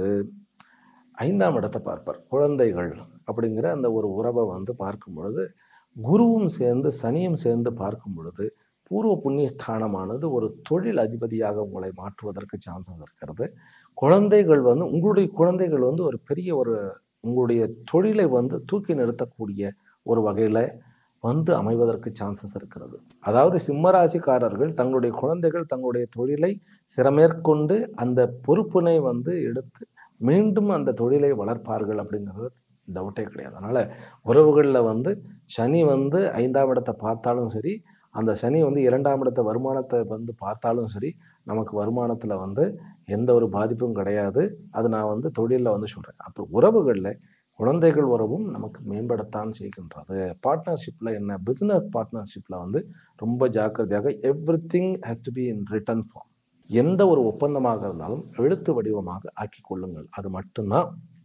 ஐந்தாம் இடத்தை பார்ப்பார். குழந்தைகள் அப்படிங்கிற அந்த ஒரு உறவை வந்து பார்க்கும் பொழுது குருவும் சேர்ந்து சனியும் சேர்ந்து பார்க்கும் பொழுது பூர்வ புண்ணிய ஸ்தானமானது ஒரு தொழில் அதிபதியாக உங்களை மாற்றுவதற்கு சான்சஸ் இருக்கிறது. குழந்தைகள் வந்து உங்களுடைய குழந்தைகள் வந்து ஒரு பெரிய ஒரு உங்களுடைய தொழிலை வந்து தூக்கி நிறுத்தக்கூடிய ஒரு வகையில வந்து அமைவதற்கு சான்சஸ் இருக்கிறது. அதாவது சிம்மராசிக்காரர்கள் தங்களுடைய குழந்தைகள் தங்களுடைய தொழிலை சிறமேற்கொண்டு அந்த பொறுப்பினை வந்து எடுத்து மீண்டும் அந்த தொழிலை வளர்ப்பார்கள் அப்படிங்கிறது டவுட்டே கிடையாது. அதனால உறவுகளில் வந்து சனி வந்து ஐந்தாம் இடத்தை பார்த்தாலும் சரி, அந்த சனி வந்து இரண்டாம் இடத்த வருமானத்தை வந்து பார்த்தாலும் சரி, நமக்கு வருமானத்துல வந்து எந்த ஒரு பாதிப்பும் கிடையாது. அது நான் வந்து தொழிலில் வந்து சொல்றேன். அப்போ உறவுகளில் குழந்தைகள் உறவும் நமக்கு மேம்படத்தான் செய்கின்றது. பார்ட்னர்ஷிப்ல என்ன பிசினஸ் பார்ட்னர்ஷிப்ல வந்து ரொம்ப ஜாக்கிரதையாக everything has to be in written form. எந்த ஒரு ஒப்பந்தமாக இருந்தாலும் எழுத்து வடிவமாக ஆக்கி கொள்ளுங்கள். அது மட்டும்தான்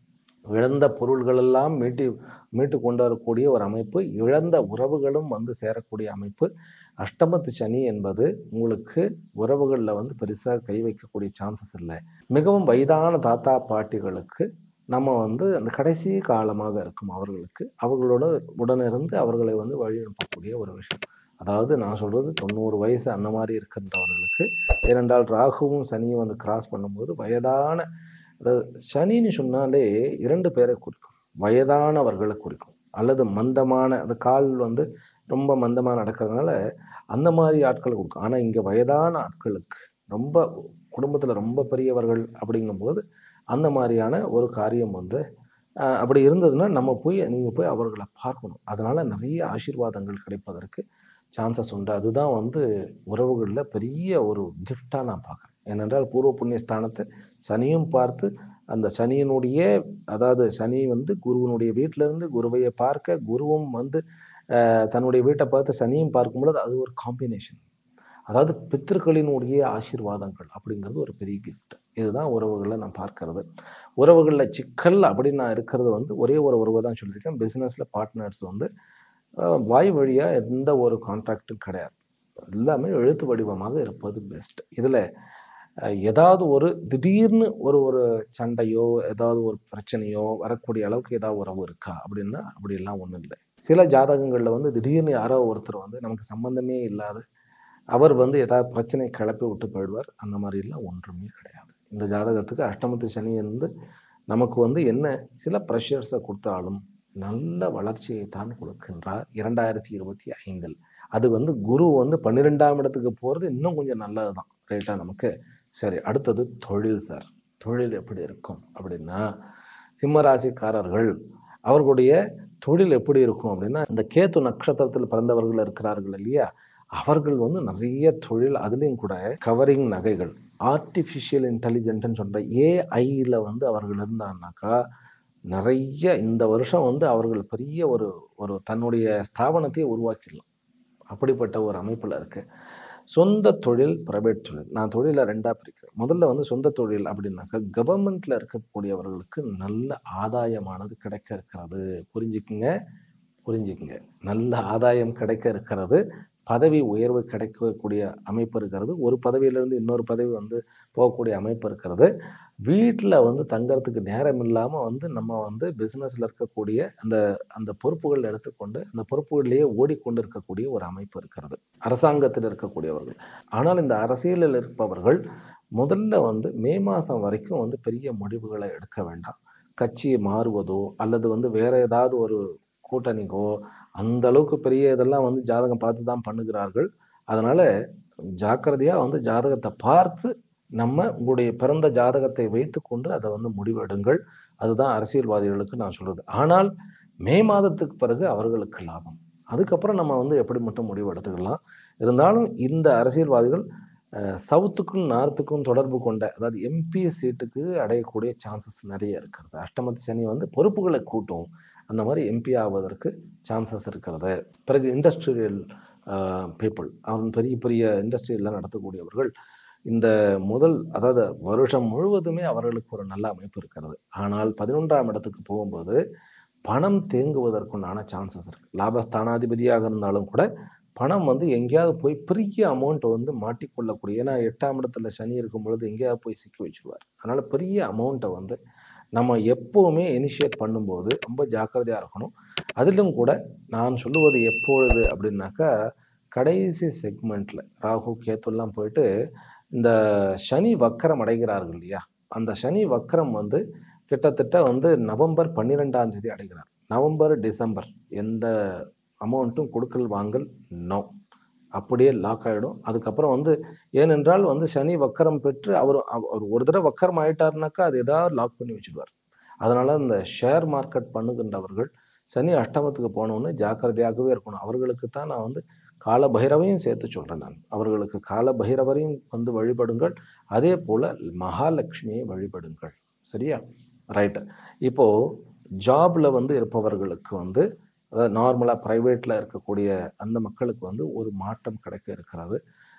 இழந்த பொருள்கள் எல்லாம் மீட்டி மீட்டு கொண்டு வரக்கூடிய ஒரு அமைப்பு, இழந்த உறவுகளும் வந்து சேரக்கூடிய அமைப்பு. அஷ்டமத்து சனி என்பது உங்களுக்கு உறவுகளில் வந்து பெருசாக கை வைக்கக்கூடிய சான்சஸ் இல்லை. மிகவும் வயதான தாத்தா பாட்டிகளுக்கு நம்ம வந்து அந்த கடைசி காலமாக இருக்கும் அவர்களுக்கு அவர்களோட உடனிருந்து அவர்களை வந்து வழி அனுப்பக்கூடிய ஒரு விஷயம். அதாவது நான் சொல்றது தொண்ணூறு வயசு அந்த மாதிரி இருக்கின்றவர்களுக்கு, ஏனென்றால் ராகுவும் சனியும் வந்து கிராஸ் பண்ணும்போது வயதான அதாவது சனின்னு சொன்னாலே இரண்டு பேரை குறிக்கும். வயதானவர்களை குறிக்கும் அல்லது மந்தமான அந்த கால் வந்து ரொம்ப மந்தமாக நடக்கிறதுனால அந்த மாதிரி ஆட்களை கொடுக்கும். ஆனால் இங்கே வயதான ஆட்களுக்கு ரொம்ப குடும்பத்தில் ரொம்ப பெரியவர்கள் அப்படிங்கும்போது அந்த மாதிரியான ஒரு காரியம் வந்து அப்படி இருந்ததுன்னா நம்ம போய் நீங்கள் போய் அவர்களை பார்க்கணும். அதனால நிறைய ஆசீர்வாதங்கள் கிடைப்பதற்கு சான்சஸ் உண்டு. அதுதான் வந்து உறவுகளில் பெரிய ஒரு கிஃப்டாக நான் பார்க்குறேன். ஏனென்றால் பூர்வ புண்ணிய ஸ்தானத்தை சனியும் பார்த்து அந்த சனியினுடைய அதாவது சனி வந்து குருவனுடைய வீட்டிலிருந்து குருவையை பார்க்க, குருவும் வந்து தன்னுடைய வீட்டை பார்த்து சனியும் பார்க்கும் பொழுது அது ஒரு காம்பினேஷன். அதாவது பித்திருக்களினுடைய ஆசீர்வாதங்கள் அப்படிங்கிறது ஒரு பெரிய கிஃப்ட். இதுதான் உறவுகளை நான் பார்க்கறது. உறவுகளில் சிக்கல் அப்படின்னு நான் இருக்கிறது வந்து ஒரே ஒரு உறவை தான் சொல்லியிருக்கேன். பிஸ்னஸில் பார்ட்னர்ஸ் வந்து வாய் வழியாக எந்த ஒரு கான்ட்ராக்டும் கிடையாது. எல்லாமே எழுத்து வடிவமாக இருப்பது பெஸ்ட். இதில் ஏதாவது ஒரு திடீர்னு ஒரு ஒரு சண்டையோ ஏதாவது ஒரு பிரச்சனையோ வரக்கூடிய அளவுக்கு ஏதாவது உறவு இருக்கா அப்படின்னா அப்படிலாம் ஒன்றும் இல்லை. சில ஜாதகங்களில் வந்து திடீர்னு யாரோ ஒருத்தர் வந்து நமக்கு சம்பந்தமே இல்லாத அவர் வந்து ஏதாவது பிரச்சனை கிளப்பி விட்டு போயிடுவார். அந்த மாதிரிலாம் ஒன்றுமே கிடையாது. இந்த ஜாதகத்துக்கு அஷ்டமத்து சனி வந்து நமக்கு வந்து என்ன சில ப்ரெஷர்ஸை கொடுத்தாலும் நல்ல வளர்ச்சியை தான் கொடுக்கின்றார் இரண்டாயிரத்தி இருபத்தி ஐந்தில். அது வந்து குரு வந்து பன்னிரெண்டாம் இடத்துக்கு போகிறது இன்னும் கொஞ்சம் நல்லது தான் ரைட்டாக நமக்கு. சரி, அடுத்தது தொழில் சார். தொழில் எப்படி இருக்கும் அப்படின்னா, சிம்மராசிக்காரர்கள் அவர்களுடைய தொழில் எப்படி இருக்கும் அப்படின்னா, இந்த கேத்து நட்சத்திரத்தில் பிறந்தவர்கள் இருக்கிறார்கள் இல்லையா, அவர்கள் வந்து நிறைய தொழில், அதுலேயும் கூட கவரிங் நகைகள், ஆர்டிஃபிஷியல் இன்டெலிஜென்ட்னு சொல்ற ஏஐயில் வந்து அவர்கள் இருந்தாங்கனாக்கா நிறைய இந்த வருஷம் வந்து அவர்கள் பெரிய ஒரு ஒரு தன்னுடைய ஸ்தாபனத்தையே உருவாக்கிடலாம். அப்படிப்பட்ட ஒரு அமைப்பில் இருக்கு. சொந்த தொழில், பிரைவேட் தொழில். நான் தொழிலை ரெண்டாக பிரிக்கிறேன். முதல்ல வந்து சொந்த தொழில் அப்படின்னாக்கா கவர்மெண்ட்ல இருக்கக்கூடியவர்களுக்கு நல்ல ஆதாயமானது கிடைக்க இருக்கிறது. புரிஞ்சுக்குங்க புரிஞ்சுக்குங்க நல்ல ஆதாயம் கிடைக்க இருக்கிறது. பதவி உயர்வு கிடைக்கக்கூடிய அமைப்பு இருக்கிறது. ஒரு பதவியிலிருந்து இன்னொரு பதவி வந்து போகக்கூடிய அமைப்பு இருக்கிறது. வீட்டில் வந்து தங்கறதுக்கு நேரம் இல்லாமல் வந்து நம்ம வந்து பிஸ்னஸில் இருக்கக்கூடிய அந்த அந்த பொறுப்புகள் எடுத்துக்கொண்டு அந்த பொறுப்புகளிலேயே ஓடிக்கொண்டு இருக்கக்கூடிய ஒரு அமைப்பு இருக்கிறது அரசாங்கத்தில் இருக்கக்கூடியவர்கள். ஆனால் இந்த அரசியலில் இருப்பவர்கள் முதல்ல வந்து மே மாதம் வரைக்கும் வந்து பெரிய முடிவுகளை எடுக்க வேண்டாம். கட்சியை மாறுவதோ அல்லது வந்து வேற ஏதாவது ஒரு கூட்டணிக்கோ அந்த அளவுக்கு பெரிய இதெல்லாம் வந்து ஜாதகம் பார்த்து தான் பண்ணுகிறார்கள். அதனால ஜாக்கிரதையா வந்து ஜாதகத்தை பார்த்து நம்ம உங்களுடைய பிறந்த ஜாதகத்தை வைத்துக்கொண்டு அதை வந்து முடிவெடுங்கள். அதுதான் அரசியல்வாதிகளுக்கு நான் சொல்றது. ஆனால் மே மாதத்துக்கு பிறகு அவர்களுக்கு லாபம். அதுக்கப்புறம் நம்ம வந்து எப்படி மட்டும் முடிவு எடுத்துக்கலாம். இருந்தாலும் இந்த அரசியல்வாதிகள் சவுத்துக்கும் நார்த்துக்கும் தொடர்பு கொண்ட அதாவது எம்பி சீட்டுக்கு அடையக்கூடிய சான்சஸ் நிறைய இருக்கிறது. அஷ்டமத்து சனி வந்து பொறுப்புகளை கூட்டும். அந்த மாதிரி எம்பி ஆவதற்கு சான்சஸ் இருக்கிறது. பிறகு இண்டஸ்ட்ரியல் பீப்புள் அவன் பெரிய பெரிய இண்டஸ்ட்ரியெல்லாம் நடத்தக்கூடியவர்கள் இந்த முதல் அதாவது வருஷம் முழுவதுமே அவர்களுக்கு ஒரு நல்ல அமைப்பு இருக்கிறது. ஆனால் பதினொன்றாம் இடத்துக்கு போகும்போது பணம் தேங்குவதற்குண்டான சான்சஸ் இருக்கு. லாபஸ்தானாதிபதியாக இருந்தாலும் கூட பணம் வந்து எங்கேயாவது போய் பெரிய அமௌண்ட் வந்து மாட்டிக்கொள்ளக்கூடிய, ஏன்னா எட்டாம் இடத்துல சனி இருக்கும் பொழுது எங்கேயாவது போய் சிக்கி வச்சிருவார். அதனால பெரிய அமௌண்ட்டை வந்து நம்ம எப்பவுமே இனிஷியேட் பண்ணும்போது ரொம்ப ஜாக்கிரதையா இருக்கணும். அதிலும் கூட நான் சொல்லுவது எப்பொழுது அப்படின்னாக்கா கடைசி செக்மெண்ட்ல ராகு கேத்துலாம் போயிட்டு இந்த சனி வக்கரம் அடைகிறார்கள் இல்லையா, அந்த சனி வக்கரம் வந்து கிட்டத்தட்ட வந்து நவம்பர் பன்னிரெண்டாம் தேதி அடைகிறார். நவம்பர் டிசம்பர் எந்த அமௌண்ட்டும் கொடுக்கல் வாங்கல் நோ, அப்படியே லாக் ஆகிடும். அதுக்கப்புறம் வந்து ஏனென்றால் வந்து சனி வக்கரம் பெற்று அவர் அவர் ஒரு தடவை வக்கரம் ஆயிட்டாருனாக்கா அது ஏதாவது லாக் பண்ணி வச்சுடுவார். அதனால இந்த ஷேர் மார்க்கெட் பண்ணுகின்றவர்கள் சனி அஷ்டமத்துக்கு போனோன்னு ஜாக்கிரதையாகவே இருக்கணும். அவர்களுக்கு தான் நான் வந்து கால பைரவையும் சேர்த்து சொல்றேன். நான் அவர்களுக்கு கால பைரவரையும் வந்து வழிபடுங்கள், அதே போல மகாலட்சுமியை வழிபடுங்கள். சரியா? ரைட்டு. இப்போ ஜாப்ல வந்து இருப்பவர்களுக்கு வந்து அதாவது நார்மலாக ப்ரைவேட்டில் இருக்கக்கூடிய அந்த மக்களுக்கு வந்து ஒரு மாற்றம் கிடைக்க இருக்கிறது.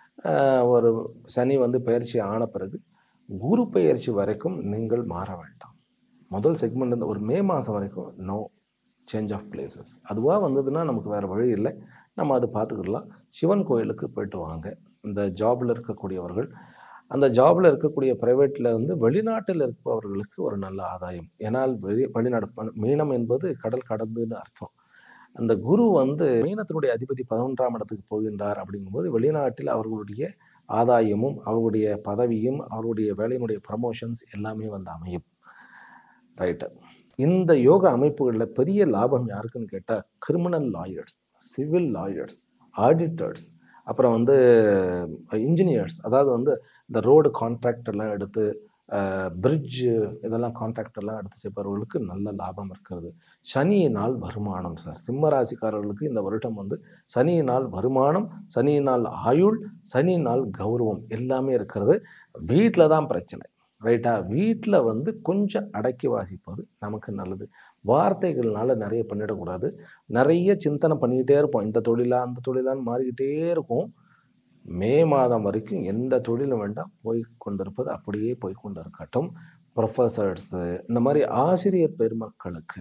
ஒரு சனி வந்து பயிற்சி ஆன பிறகு குரு பயிற்சி வரைக்கும் நீங்கள் மாற வேண்டாம். முதல் செக்மெண்ட் வந்து ஒரு மே மாதம் வரைக்கும் நோ சேஞ்ச் ஆஃப் பிளேசஸ். அதுவாக வந்ததுன்னா நமக்கு வேறு வழி இல்லை, நம்ம அதை பார்த்துக்கிடலாம். சிவன் கோயிலுக்கு போயிட்டு வாங்க. இந்த ஜாபில் இருக்கக்கூடியவர்கள் அந்த ஜாபில் இருக்கக்கூடிய ப்ரைவேட்டில் வந்து வெளிநாட்டில் இருப்பவர்களுக்கு ஒரு நல்ல ஆதாயம். ஏன்னால் வெளி வெளிநாடு மீனம் என்பது கடல் கடந்துன்னு அர்த்தம். அந்த குரு வந்து மீனத்தினுடைய அதிபதி பதினொன்றாம் இடத்துக்கு போகின்றார். அப்படிங்கும்போது வெளிநாட்டில் அவர்களுடைய ஆதாயமும் அவர்களுடைய பதவியும் அவருடைய வேலையினுடைய ப்ரமோஷன்ஸ் எல்லாமே வந்து அமையும். ரைட்டு. இந்த யோக அமைப்புகளில் பெரிய லாபம் யாருக்குன்னு கேட்டால் criminal lawyers, civil lawyers, auditors, அப்புறம் வந்து இன்ஜினியர்ஸ், அதாவது வந்து இந்த ரோடு கான்ட்ராக்டர்லாம் எடுத்து பிரிட்ஜு இதெல்லாம் கான்ட்ராக்டர்லாம் எடுத்து செய்பவர்களுக்கு நல்ல லாபம் இருக்கிறது. சனியினால் வருமானம் சார். சிம்ம ராசிக்காரர்களுக்கு இந்த வருடம் வந்து சனியினால் வருமானம், சனியினால் ஆயுள், சனியினால் கௌரவம் எல்லாமே இருக்கிறது. வீட்டில் தான் பிரச்சனை. ரைட்டா? வீட்டில் வந்து கொஞ்சம் அடக்கி வாசிப்பது நமக்கு நல்லது. வார்த்தைகள்னால நிறைய பண்ணிடக்கூடாது. நிறைய சிந்தனை பண்ணிக்கிட்டே இருப்போம். இந்த தொழிலா அந்த தொழிலான்னு மாறிக்கிட்டே இருக்கும். மே மாதம் வரைக்கும் எந்த தொழிலும் வேண்டாம், போய் கொண்டிருப்பது அப்படியே போய் கொண்டு இருக்கட்டும். ப்ரொஃபஸர்ஸு இந்த மாதிரி ஆசிரியர் பெருமக்களுக்கு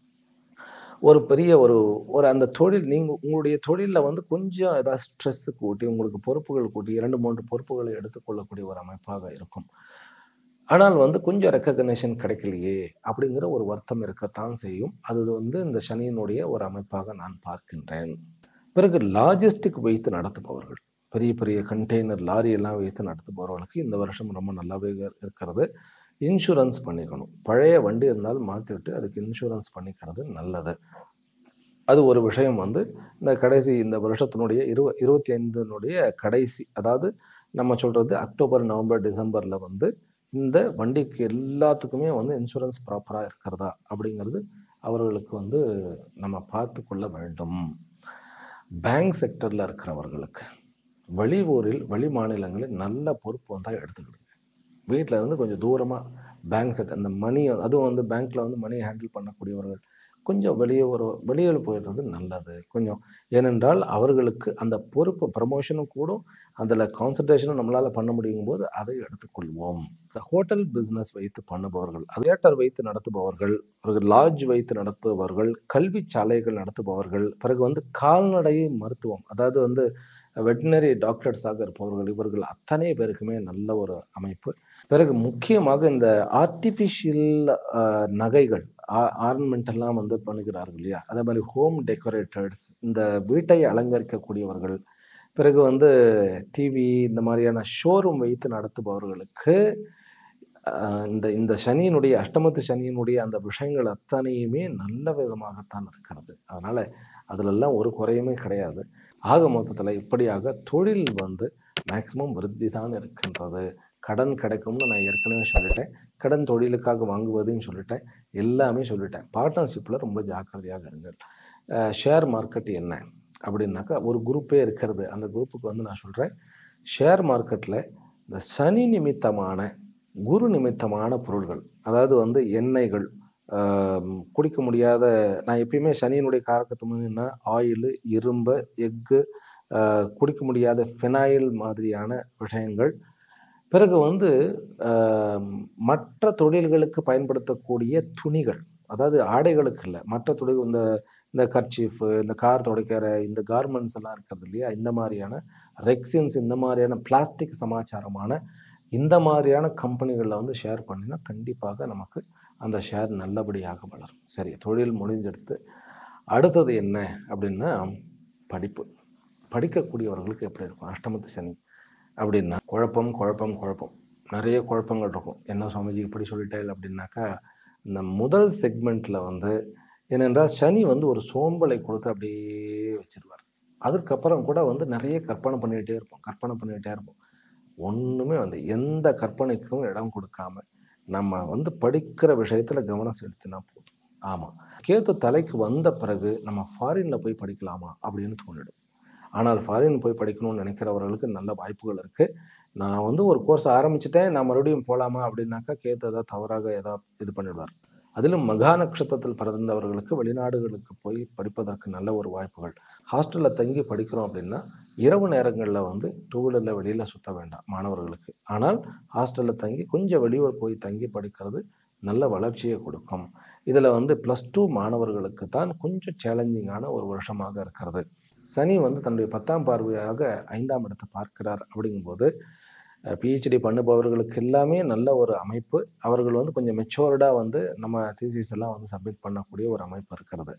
ஒரு பெரிய ஒரு ஒரு அந்த தொழில் நீங்கள் உங்களுடைய தொழிலில் வந்து கொஞ்சம் ஏதாவது ஸ்ட்ரெஸ் கூட்டி உங்களுக்கு பொறுப்புகள் கூட்டி இரண்டு மூன்று பொறுப்புகளை எடுத்துக்கொள்ளக்கூடிய ஒரு அமைப்பாக இருக்கும். ஆனால் வந்து கொஞ்சம் ரெக்கக்னேஷன் கிடைக்கலையே அப்படிங்கிற ஒரு வருத்தம் இருக்கத்தான் செய்யும். அது வந்து இந்த சனியினுடைய ஒரு அமைப்பாக நான் பார்க்கின்றேன். பிறகு லாஜிஸ்டிக் வைத்து நடத்துபவர்கள், பெரிய பெரிய கண்டெய்னர் லாரி எல்லாம் வைத்து நடத்துபவர்களுக்கு இந்த வருஷம் ரொம்ப நல்லாவே இருக்கிறது. இன்சூரன்ஸ் பண்ணிக்கணும். பழைய வண்டி இருந்தாலும் மாற்றிவிட்டு அதுக்கு இன்சூரன்ஸ் பண்ணிக்கிறது நல்லது. அது ஒரு விஷயம் வந்து இந்த கடைசி இந்த வருஷத்தினுடைய இரு இருபத்தி ஐந்தினுடைய கடைசி, அதாவது நம்ம சொல்றது அக்டோபர் நவம்பர் டிசம்பர்ல வந்து இந்த வண்டிக்கு எல்லாத்துக்குமே வந்து இன்சூரன்ஸ் ப்ராப்பராக இருக்கிறதா அப்படிங்கிறது அவர்களுக்கு வந்து நம்ம பார்த்து கொள்ள வேண்டும். பேங்க் செக்டரில் இருக்கிறவர்களுக்கு வெளி ஊரில் வெளி மாநிலங்களில் நல்ல பொறுப்பு வந்தால் எடுத்துக்கிடுங்க. வீட்டில் இருந்து கொஞ்சம் தூரமாக பேங்க் செக்டர் அந்த மணி, அதுவும் வந்து பேங்க்கில் வந்து மணி ஹேண்டில் பண்ணக்கூடியவர்கள் கொஞ்சம் வெளியே ஒரு வெளியில் போயிடுறது நல்லது கொஞ்சம். ஏனென்றால் அவர்களுக்கு அந்த பொறுப்பு ப்ரமோஷனும் கூடும், அதில் கான்சன்ட்ரேஷனும் நம்மளால் பண்ண முடியும் போது அதை எடுத்துக்கொள்வோம். இந்த ஹோட்டல் பிஸ்னஸ் வைத்து பண்ணுபவர்கள், தியேட்டர் வைத்து நடத்துபவர்கள், பிறகு லாட்ஜ் வைத்து நடத்துபவர்கள், கல்வி சாலைகள் நடத்துபவர்கள், பிறகு வந்து கால்நடை மருத்துவம், அதாவது வந்து வெட்டினரி டாக்டர்ஸாக இருப்பவர்கள், இவர்கள் அத்தனை பேருக்குமே நல்ல ஒரு அமைப்பு. பிறகு முக்கியமாக இந்த ஆர்டிஃபிஷியல் அ நகைகள், ஆ ஆர்னமென்ட்லாம் வந்து பண்ணுகிறார்கள் இல்லையா? அதே மாரி ஹோம் டெக்கரேட்டர்ஸ், இந்த வீட்டை அலங்கரிக்கக்கூடியவர்கள், பிறகு வந்து டிவி இந்த மாரியான ஷோரூம் வைத்து நடத்துபவர்களுக்கு அ இந்த இந்த சனியினுடைய அஷ்டமத்து சனியினுடைய அந்த விஷயங்கள் அத்தனையுமே நல்ல விதமாகத்தான் இருக்கிறது. அதனால அதுலெல்லாம் ஒரு குறையுமே கிடையாது. ஆக மொத்தத்துல இப்படியாக தொழில் வந்து மேக்ஸிமம் விருத்தி தான் இருக்கின்றது. கடன் கிடைக்கும்னு நான் ஏற்கனவே சொல்லிட்டேன். கடன் தொழிலுக்காக வாங்குவதையும் சொல்லிட்டேன். எல்லாமே சொல்லிட்டேன். பார்ட்னர்ஷிப்ல ரொம்ப ஜாக்கிரதையாக இருங்கள். அ ஷேர் மார்க்கெட் என்ன? அப்படின்னாக்கா ஒரு குரூப்பே இருக்கிறது. அந்த குரூப்புக்கு வந்து நான் சொல்றேன். ஷேர் மார்க்கெட்ல இந்த சனி நிமித்தமான, குரு நிமித்தமான பொருள்கள், அதாவது வந்து எண்ணெய்கள், ஆ குடிக்க முடியாத, நான் எப்பயுமே சனியினுடைய காரகத்துவம்னா ஆயிலு, இரும்பு, எஃகு, அ குடிக்க முடியாத ஃபினாயில் மாதிரியான விஷயங்கள். பிறகு வந்து அ மற்ற தொழில்களுக்கு பயன்படுத்தக்கூடிய துணிகள். அதாவது ஆடைகளுக்கு இல்ல. மற்ற தொழில் இந்த இந்த கர்ச்சீஃபு, இந்த கார் துடைக்கிற இந்த கார்மெண்ட்ஸ் எல்லாம் இருக்கிறது இல்லையா? இந்த மாரியான ரெக்சின்ஸ், இந்த மாரியான பிளாஸ்டிக் சமாச்சாரமான இந்த மாரியான கம்பெனிகள்ல வந்து ஷேர் பண்ணினா கண்டிப்பாக நமக்கு அந்த ஷேர் நல்லபடியாக வளரும். சரி, தொழில் முடிஞ்செடுத்து அடுத்தது என்ன அப்படின்னா, படிப்பு. படிக்கக்கூடியவர்களுக்கு எப்படி இருக்கும்? அஷ்டமத்து சனி அப்படின்னா குழப்பம், குழப்பம், குழப்பம். நெறைய குழப்பங்கள் இருக்கும். என்ன சுவாமிஜி இப்படி சொல்லிட்டேல் அப்படின்னாக்கா, இந்த முதல் செக்மெண்ட்ல வந்து ஏனென்றால் சனி வந்து ஒரு சோம்பலை கொடுத்து அப்படியே வச்சுருவார். அதற்கப்புறம் கூட வந்து நெறைய கற்பனை பண்ணிக்கிட்டே இருப்போம். கற்பனை பண்ணிக்கிட்டே இருப்போம். ஒண்ணுமே வந்து எந்த கற்பனைக்கும் இடம் கொடுக்காம, நம்ம வந்து படிக்கிற விஷயத்துல கவனம் செலுத்தினா போதும். ஆமா. கேது தலைக்கு வந்த பிறகு நம்ம ஃபாரின்ல போய் படிக்கலாமா? அப்படின்னு தோணிடும். ஆனால் ஃபாரின் போய் படிக்கணும்னு நினைக்கிறவர்களுக்கு நல்ல வாய்ப்புகள் இருக்கு. நான் வந்து ஒரு கோர்ஸ் ஆரம்பிச்சுட்டேன், நான் மறுபடியும் போலாமா அப்படின்னாக்கா, கேது ஏதாவது தவறாக ஏதாவது இது பண்ணிடுவார். அதிலும் மகா நட்சத்திரத்தில் பிறந்தவர்களுக்கு வெளிநாடுகளுக்கு போய் படிப்பதற்கு நல்ல ஒரு வாய்ப்புகள். ஹாஸ்டல்ல தங்கி படிக்கிறோம் அப்படின்னா, இரவு நேரங்கள்ல வந்து டூ வீலர்ல வெளியில சுத்த வேண்டாம் மாணவர்களுக்கு. ஆனால் ஹாஸ்டல்ல தங்கி கொஞ்சம் வெளியூர் போய் தங்கி படிக்கிறது நல்ல வளர்ச்சியை கொடுக்கும். இதுல வந்து பிளஸ் டூ மாணவர்களுக்கு தான் கொஞ்சம் சேலஞ்சிங்கான ஒரு வருஷமாக இருக்கிறது. சனி வந்து தன்னுடைய பத்தாம் பார்வையாக ஐந்தாம் இடத்தை பார்க்கிறார் அப்படிங்கும்போது, பிஹெச்டி பண்ணுபவர்களுக்கு எல்லாமே நல்ல ஒரு அமைப்பு. அவர்கள் வந்து கொஞ்சம் மெச்சூர்டா வந்து நம்ம தீசிஸ் எல்லாம் வந்து சப்மிட் பண்ணக்கூடிய ஒரு அமைப்பு இருக்கிறது.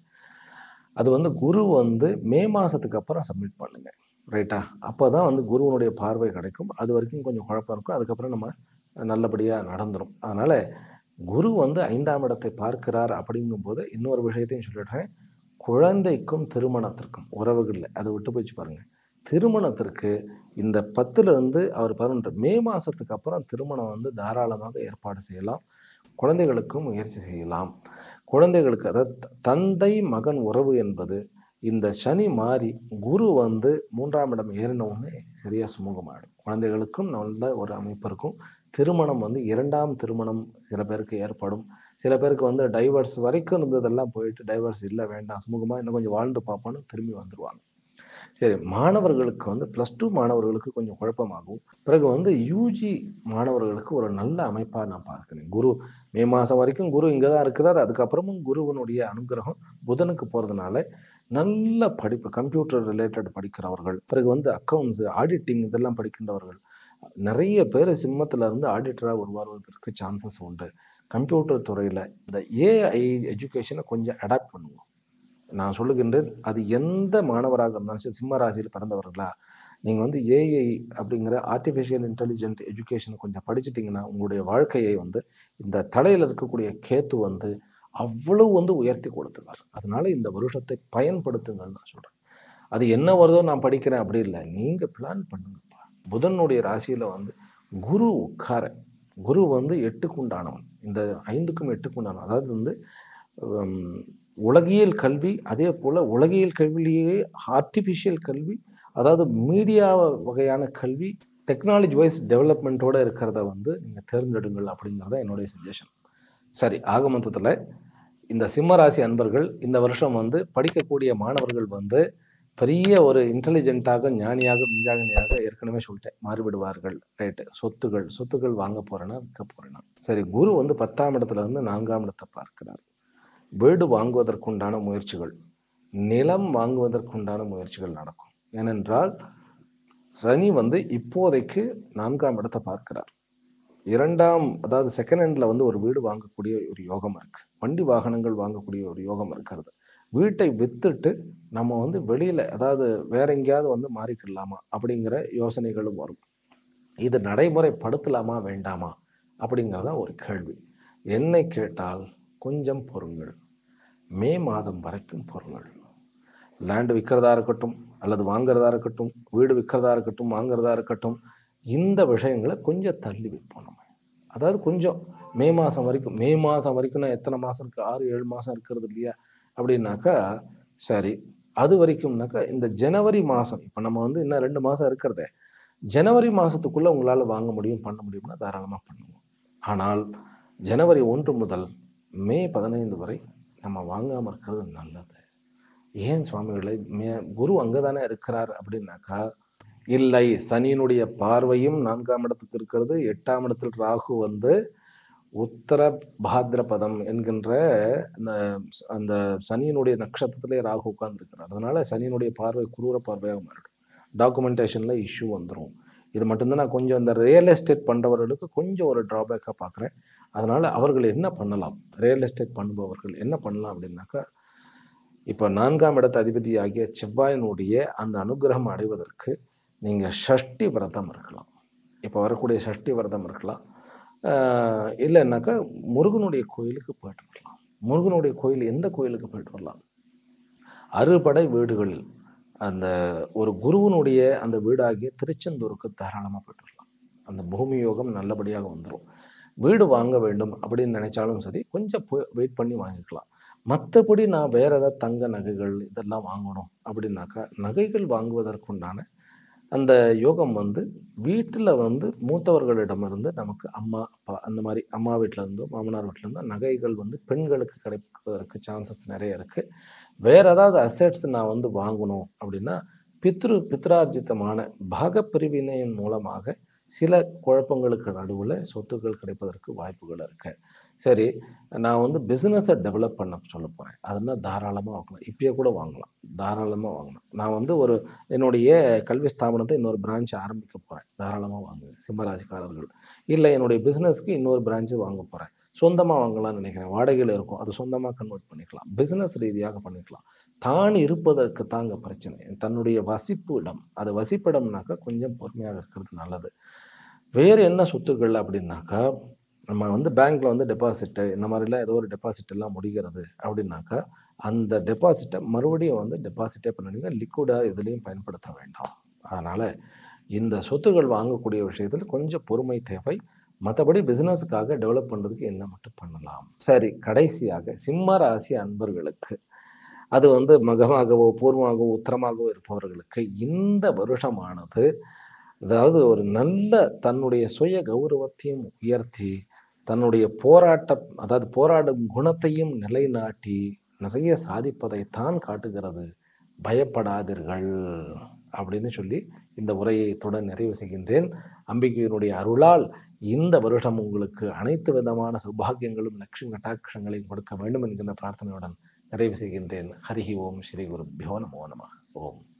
அது வந்து குரு வந்து மே மாசத்துக்கு அப்புறம் சப்மிட் பண்ணுங்க. ரைட்டா? அப்பதான் வந்து குருவினுடைய பார்வை கிடைக்கும். அது வரைக்கும் கொஞ்சம் குழப்பம் இருக்கும். அதுக்கப்புறம் நம்ம நல்லபடியா நடந்துரும். அதனால குரு வந்து ஐந்தாம் இடத்தை பார்க்கிறார் அப்படிங்கும்போது, இன்னொரு விஷயத்தையும் சொல்லிடுறேன். குழந்தைக்கும் திருமணத்திற்கும் உறவுகள்ல அதை விட்டு போச்சு பாருங்க. திருமணத்திற்கு இந்த பத்துல இருந்து அவர் பதினொன்று மே மாசத்துக்கு அப்புறம் திருமணம் வந்து தாராளமாக ஏற்பாடு செய்யலாம். குழந்தைகளுக்கும் முயற்சி செய்யலாம். குழந்தைகளுக்கு அதாவது தந்தை மகன் உறவு என்பது இந்த சனி மாறி குரு வந்து மூன்றாம் இடம் ஏறின உடனே சரியா சுமூகமாயிடும். குழந்தைகளுக்கும் நல்ல ஒரு அமைப்பு இருக்கும். திருமணம் வந்து இரண்டாம் திருமணம் சில பேருக்கு ஏற்படும். சில பேருக்கு வந்து டைவர்ஸ் வரைக்கும் இருந்ததெல்லாம் போயிட்டு டைவர்ஸ் இல்ல வேண்டாம் சுமூகமா இன்னும் கொஞ்சம் வாழ்ந்து பார்ப்போம்னு திரும்பி வந்துருவாங்க. சரி, மாணவர்களுக்கு வந்து பிளஸ் டூ மாணவர்களுக்கு கொஞ்சம் குழப்பமாகும். பிறகு வந்து யூஜி மாணவர்களுக்கு ஒரு நல்ல அமைப்பா நான் பார்க்கிறேன். குரு மே மாசம் வரைக்கும் குரு இங்க தான் இருக்கிறார். அதுக்கப்புறமும் குருவினுடைய அனுகிரகம் புதனுக்கு போறதுனால நல்ல படிப்பு, கம்ப்யூட்டர் ரிலேட்டட் படிக்கிறவர்கள், பிறகு வந்து அக்கவுண்ட்ஸ், ஆடிட்டிங் இதெல்லாம் படிக்கின்றவர்கள், நிறைய பேர் சிம்மத்துல இருந்து ஆடிட்டரா உருவாவதற்கு சான்சஸ் உண்டு. கம்ப்யூட்டர் துறையில இந்த ஏஐ எஜுகேஷனை கொஞ்சம் அடாப்ட் பண்ணுவோம். நான் சொல்லுகின்றேன், அது எந்த மாணவராக இருந்தாலும் சரி, சிம்ம ராசியில் பிறந்தவர்களா, நீங்க வந்து ஏஐ அப்படிங்கிற ஆர்டிஃபிஷியல் இன்டெலிஜென்ட் எஜுகேஷன் கொஞ்சம் படிச்சிட்டீங்கன்னா, உங்களுடைய வாழ்க்கையை வந்து இந்த தடையில இருக்கக்கூடிய கேத்து வந்து அவ்வளவு வந்து உயர்த்தி கொடுத்துருவார். அதனால இந்த வருஷத்தை பயன்படுத்துங்கள்னு நான் சொல்றேன். அது என்ன வருதோ நான் படிக்கிறேன் அப்படி இல்லை. நீங்க பிளான் பண்ணுங்கப்பா. புதனுடைய ராசியில வந்து குரு உட்கார, குரு வந்து எட்டுக்கு உண்டானவன். இந்த ஐந்துக்கும் எட்டுக்கு உண்டானவன். அதாவது வந்து ஹம், உலகியல் கல்வி, அதே போல உலகியல் கல்வியிலேயே ஆர்டிஃபிஷியல் கல்வி, அதாவது மீடியா வகையான கல்வி, டெக்னாலஜி வைஸ் டெவலப்மெண்ட்டோட இருக்கிறத வந்து நீங்க தேர்ந்தெடுங்கள் அப்படிங்கிறத என்னுடைய சஜஷன். சரி, ஆக மொத்தத்துல இந்த சிம்ம ராசி அன்பர்கள் இந்த வருஷம் வந்து படிக்கக்கூடிய மாணவர்கள் வந்து பெரிய ஒரு இன்டெலிஜென்ட்டாக, ஞானியாக, விஞ்ஞானியாக ஏற்கனவே சொல்லிட்டேன் மாறிவிடுவார்கள். ரைட்டு. சொத்துகள் சொத்துக்கள் வாங்க போறேன்னா, விற்க போறேன்னா. சரி, குரு வந்து பத்தாம் இடத்துல இருந்து நான்காம் இடத்தை பார்க்கிறார். வீடு வாங்குவதற்குண்டான முயற்சிகள், நிலம் வாங்குவதற்குண்டான முயற்சிகள் நடக்கும். ஏனென்றால் சனி வந்து இப்போதைக்கு நான்காம் இடத்தை பார்க்கிறார். இரண்டாம் அதாவது செகண்ட் ஹேண்ட்ல வந்து ஒரு வீடு வாங்கக்கூடிய ஒரு யோகம் இருக்கு. வண்டி வாகனங்கள் வாங்கக்கூடிய ஒரு யோகம் இருக்கிறது. வீட்டை வித்துட்டு நம்ம வந்து வெளியில அதாவது வேற எங்கேயாவது வந்து மாறிக்கலாமா அப்படிங்கிற யோசனைகளும் வரும். இது நடைமுறைப்படுத்தலாமா வேண்டாமா அப்படிங்கிறதான் ஒரு கேள்வி. என்னை கேட்டால் கொஞ்சம் பொறுங்கள். மே மாதம் வரைக்கும் பொறுங்கள். லேண்ட் விற்கிறதா இருக்கட்டும் அல்லது வாங்குறதா இருக்கட்டும், வீடு விற்கிறதா இருக்கட்டும், வாங்குறதா இருக்கட்டும், இந்த விஷயங்களை கொஞ்சம் தள்ளி வைப்போம் நம்ம. அதாவது கொஞ்சம் மே மாதம் வரைக்கும் மே மாதம் வரைக்கும்னா எத்தனை மாதம் இருக்குது? ஆறு ஏழு மாதம் இருக்கிறது இல்லையா? அப்படின்னாக்கா சரி, அது வரைக்கும்னாக்கா இந்த ஜனவரி மாதம் இப்போ நம்ம வந்து இன்னும் ரெண்டு மாதம் இருக்கிறதே, ஜனவரி மாதத்துக்குள்ளே உங்களால் வாங்க முடியும் பண்ண முடியும்னா தாராளமாக பண்ணுவோம். ஆனால் ஜனவரி ஒன்று முதல் மே பதினைந்து வரை நம்ம வாங்காமல் இருக்கிறது நல்லது. ஏன் சுவாமிகளை? மே குரு அங்கே தானே இருக்கிறார் அப்படின்னாக்கா, இல்லை, சனியினுடைய பார்வையும் நான்காம் இடத்துக்கு இருக்கிறது. எட்டாம் இடத்தில் ராகு வந்து உத்தர பாத்ரபதம் என்கின்ற அந்த அந்த சனியினுடைய நட்சத்திரத்திலே ராகு உட்கார்ந்து இருக்கிறார். அதனால சனியினுடைய பார்வை குரூர பார்வையாக மாறிடும். டாக்குமெண்டேஷன்ல இஷ்யூ வந்துடும். இது மட்டும்தான் நான் கொஞ்சம் இந்த ரியல் எஸ்டேட் பண்றவர்களுக்கு கொஞ்சம் ஒரு டிராபேக்காக பார்க்குறேன். அதனால அவர்கள் என்ன பண்ணலாம்? ரியல் எஸ்டேட் பண்ணுபவர்கள் என்ன பண்ணலாம் அப்படின்னாக்கா, இப்போ நான்காம் இடத்து அதிபதி ஆகிய செவ்வாயினுடைய அந்த அனுகிரகம் அடைவதற்கு நீங்க ஷஷ்டி விரதம் இருக்கலாம். இப்போ வரக்கூடிய ஷஷ்டி விரதம் இருக்கலாம். இல்லைன்னாக்கா முருகனுடைய கோயிலுக்கு போயிட்டு வரலாம். முருகனுடைய கோயில் எந்த கோயிலுக்கு போயிட்டு வரலாம்? அறுபடை வீடுகளில் அந்த ஒரு குருவனுடைய அந்த வீடாகிய திருச்செந்தூருக்கு தாராளமாக போயிட்டு வரலாம். அந்த பூமி யோகம் நல்லபடியாக வந்துடும். வீடு வாங்க வேண்டும் அப்படின்னு நினைச்சாலும் சரி, கொஞ்சம் வெயிட் பண்ணி வாங்கிக்கலாம். மற்றபடி நான் வேற ஏதாவது தங்க நகைகள் இதெல்லாம் வாங்கணும் அப்படின்னாக்கா, நகைகள் வாங்குவதற்குண்டான அந்த யோகம் வந்து வீட்டில் வந்து மூத்தவர்களிடமிருந்து நமக்கு அம்மா அப்பா அந்த மாதிரி அம்மா வீட்டில் இருந்தோ மாமனார் வீட்டில் இருந்தோ நகைகள் வந்து பெண்களுக்கு கிடைப்பதற்கு சான்சஸ் நிறைய இருக்குது. வேற ஏதாவது அசெட்ஸ் நான் வந்து வாங்கணும் அப்படின்னா பித்ரு பித்ரார்ஜிதமான பாகப்பிரிவினையின் மூலமாக சில குழப்பங்களுக்கு நடுவில் சொத்துக்கள் கிடைப்பதற்கு வாய்ப்புகள் இருக்கு. சரி, நான் வந்து பிஸ்னஸை டெவலப் பண்ண சொல்ல போகிறேன். அதெல்லாம் தாராளமாக வாங்கலாம். இப்பயே கூட வாங்கலாம், தாராளமாக வாங்கலாம். நான் வந்து ஒரு என்னுடைய கல்வி ஸ்தாபனத்தை இன்னொரு பிரான்ச் ஆரம்பிக்க போகிறேன், தாராளமாக வாங்குவேன் சிம்மராசிக்காரர்கள். இல்லை, என்னுடைய பிஸ்னஸ்க்கு இன்னொரு பிரான்ச்சு வாங்க போகிறேன், சொந்தமாக வாங்கலாம்னு நினைக்கிறேன். வாடகையில் இருக்கும், அது சொந்தமாக கன்வெர்ட் பண்ணிக்கலாம், பிஸ்னஸ் ரீதியாக பண்ணிக்கலாம். தான் இருப்பதற்கு தாங்க பிரச்சனை. தன்னுடைய வசிப்பு இடம், அது வசிப்பிடம்னாக்கா கொஞ்சம் பொறுமையாக இருக்கிறது நல்லது. வேறு என்ன சொத்துக்கள் அப்படின்னாக்கா, நம்ம வந்து பேங்க்ல வந்து டெபாசிட்டு இந்த மாதிரிலாம் ஏதோ ஒரு டெபாசிட் எல்லாம் முடிகிறது அப்படின்னாக்கா, அந்த டெபாசிட்டை மறுபடியும் வந்து டெபாசிட்டே பண்ணுவீங்க, லிக்விடா இதுலேயும் பயன்படுத்த வேண்டாம். அதனால இந்த சொத்துக்கள் வாங்கக்கூடிய விஷயத்தில் கொஞ்சம் பொறுமை தேவை. மற்றபடி பிசினஸுக்காக டெவலப் பண்றதுக்கு என்ன மட்டும் பண்ணலாம். சரி, கடைசியாக சிம்ம ராசி அன்பர்களுக்கு, அது வந்து மகமாகவோ பூர்வமாகவோ உத்தரமாகவோ இருப்பவர்களுக்கு இந்த வருஷமானது, அதாவது ஒரு நல்ல தன்னுடைய சுய கௌரவத்தையும் உயர்த்தி தன்னுடைய போராட்ட அதாவது போராடும் குணத்தையும் நிலைநாட்டி நிறைய சாதிப்பதைத்தான் காட்டுகிறது. பயப்படாதீர்கள் அப்படின்னு சொல்லி இந்த உரையை தொடர் நிறைவு செய்கின்றேன். அம்பிகையினுடைய அருளால் இந்த வருடம் உங்களுக்கு அனைத்து விதமான சௌபாகியங்களும் லட்சுமி கட்டாட்சங்களையும் கொடுக்க வேண்டும் என்கின்ற பிரார்த்தனையுடன் நிறைவு செய்கின்றேன். ஹரிஹி ஓம் ஸ்ரீ குருப்யோ நமோ நமः. ஓம்.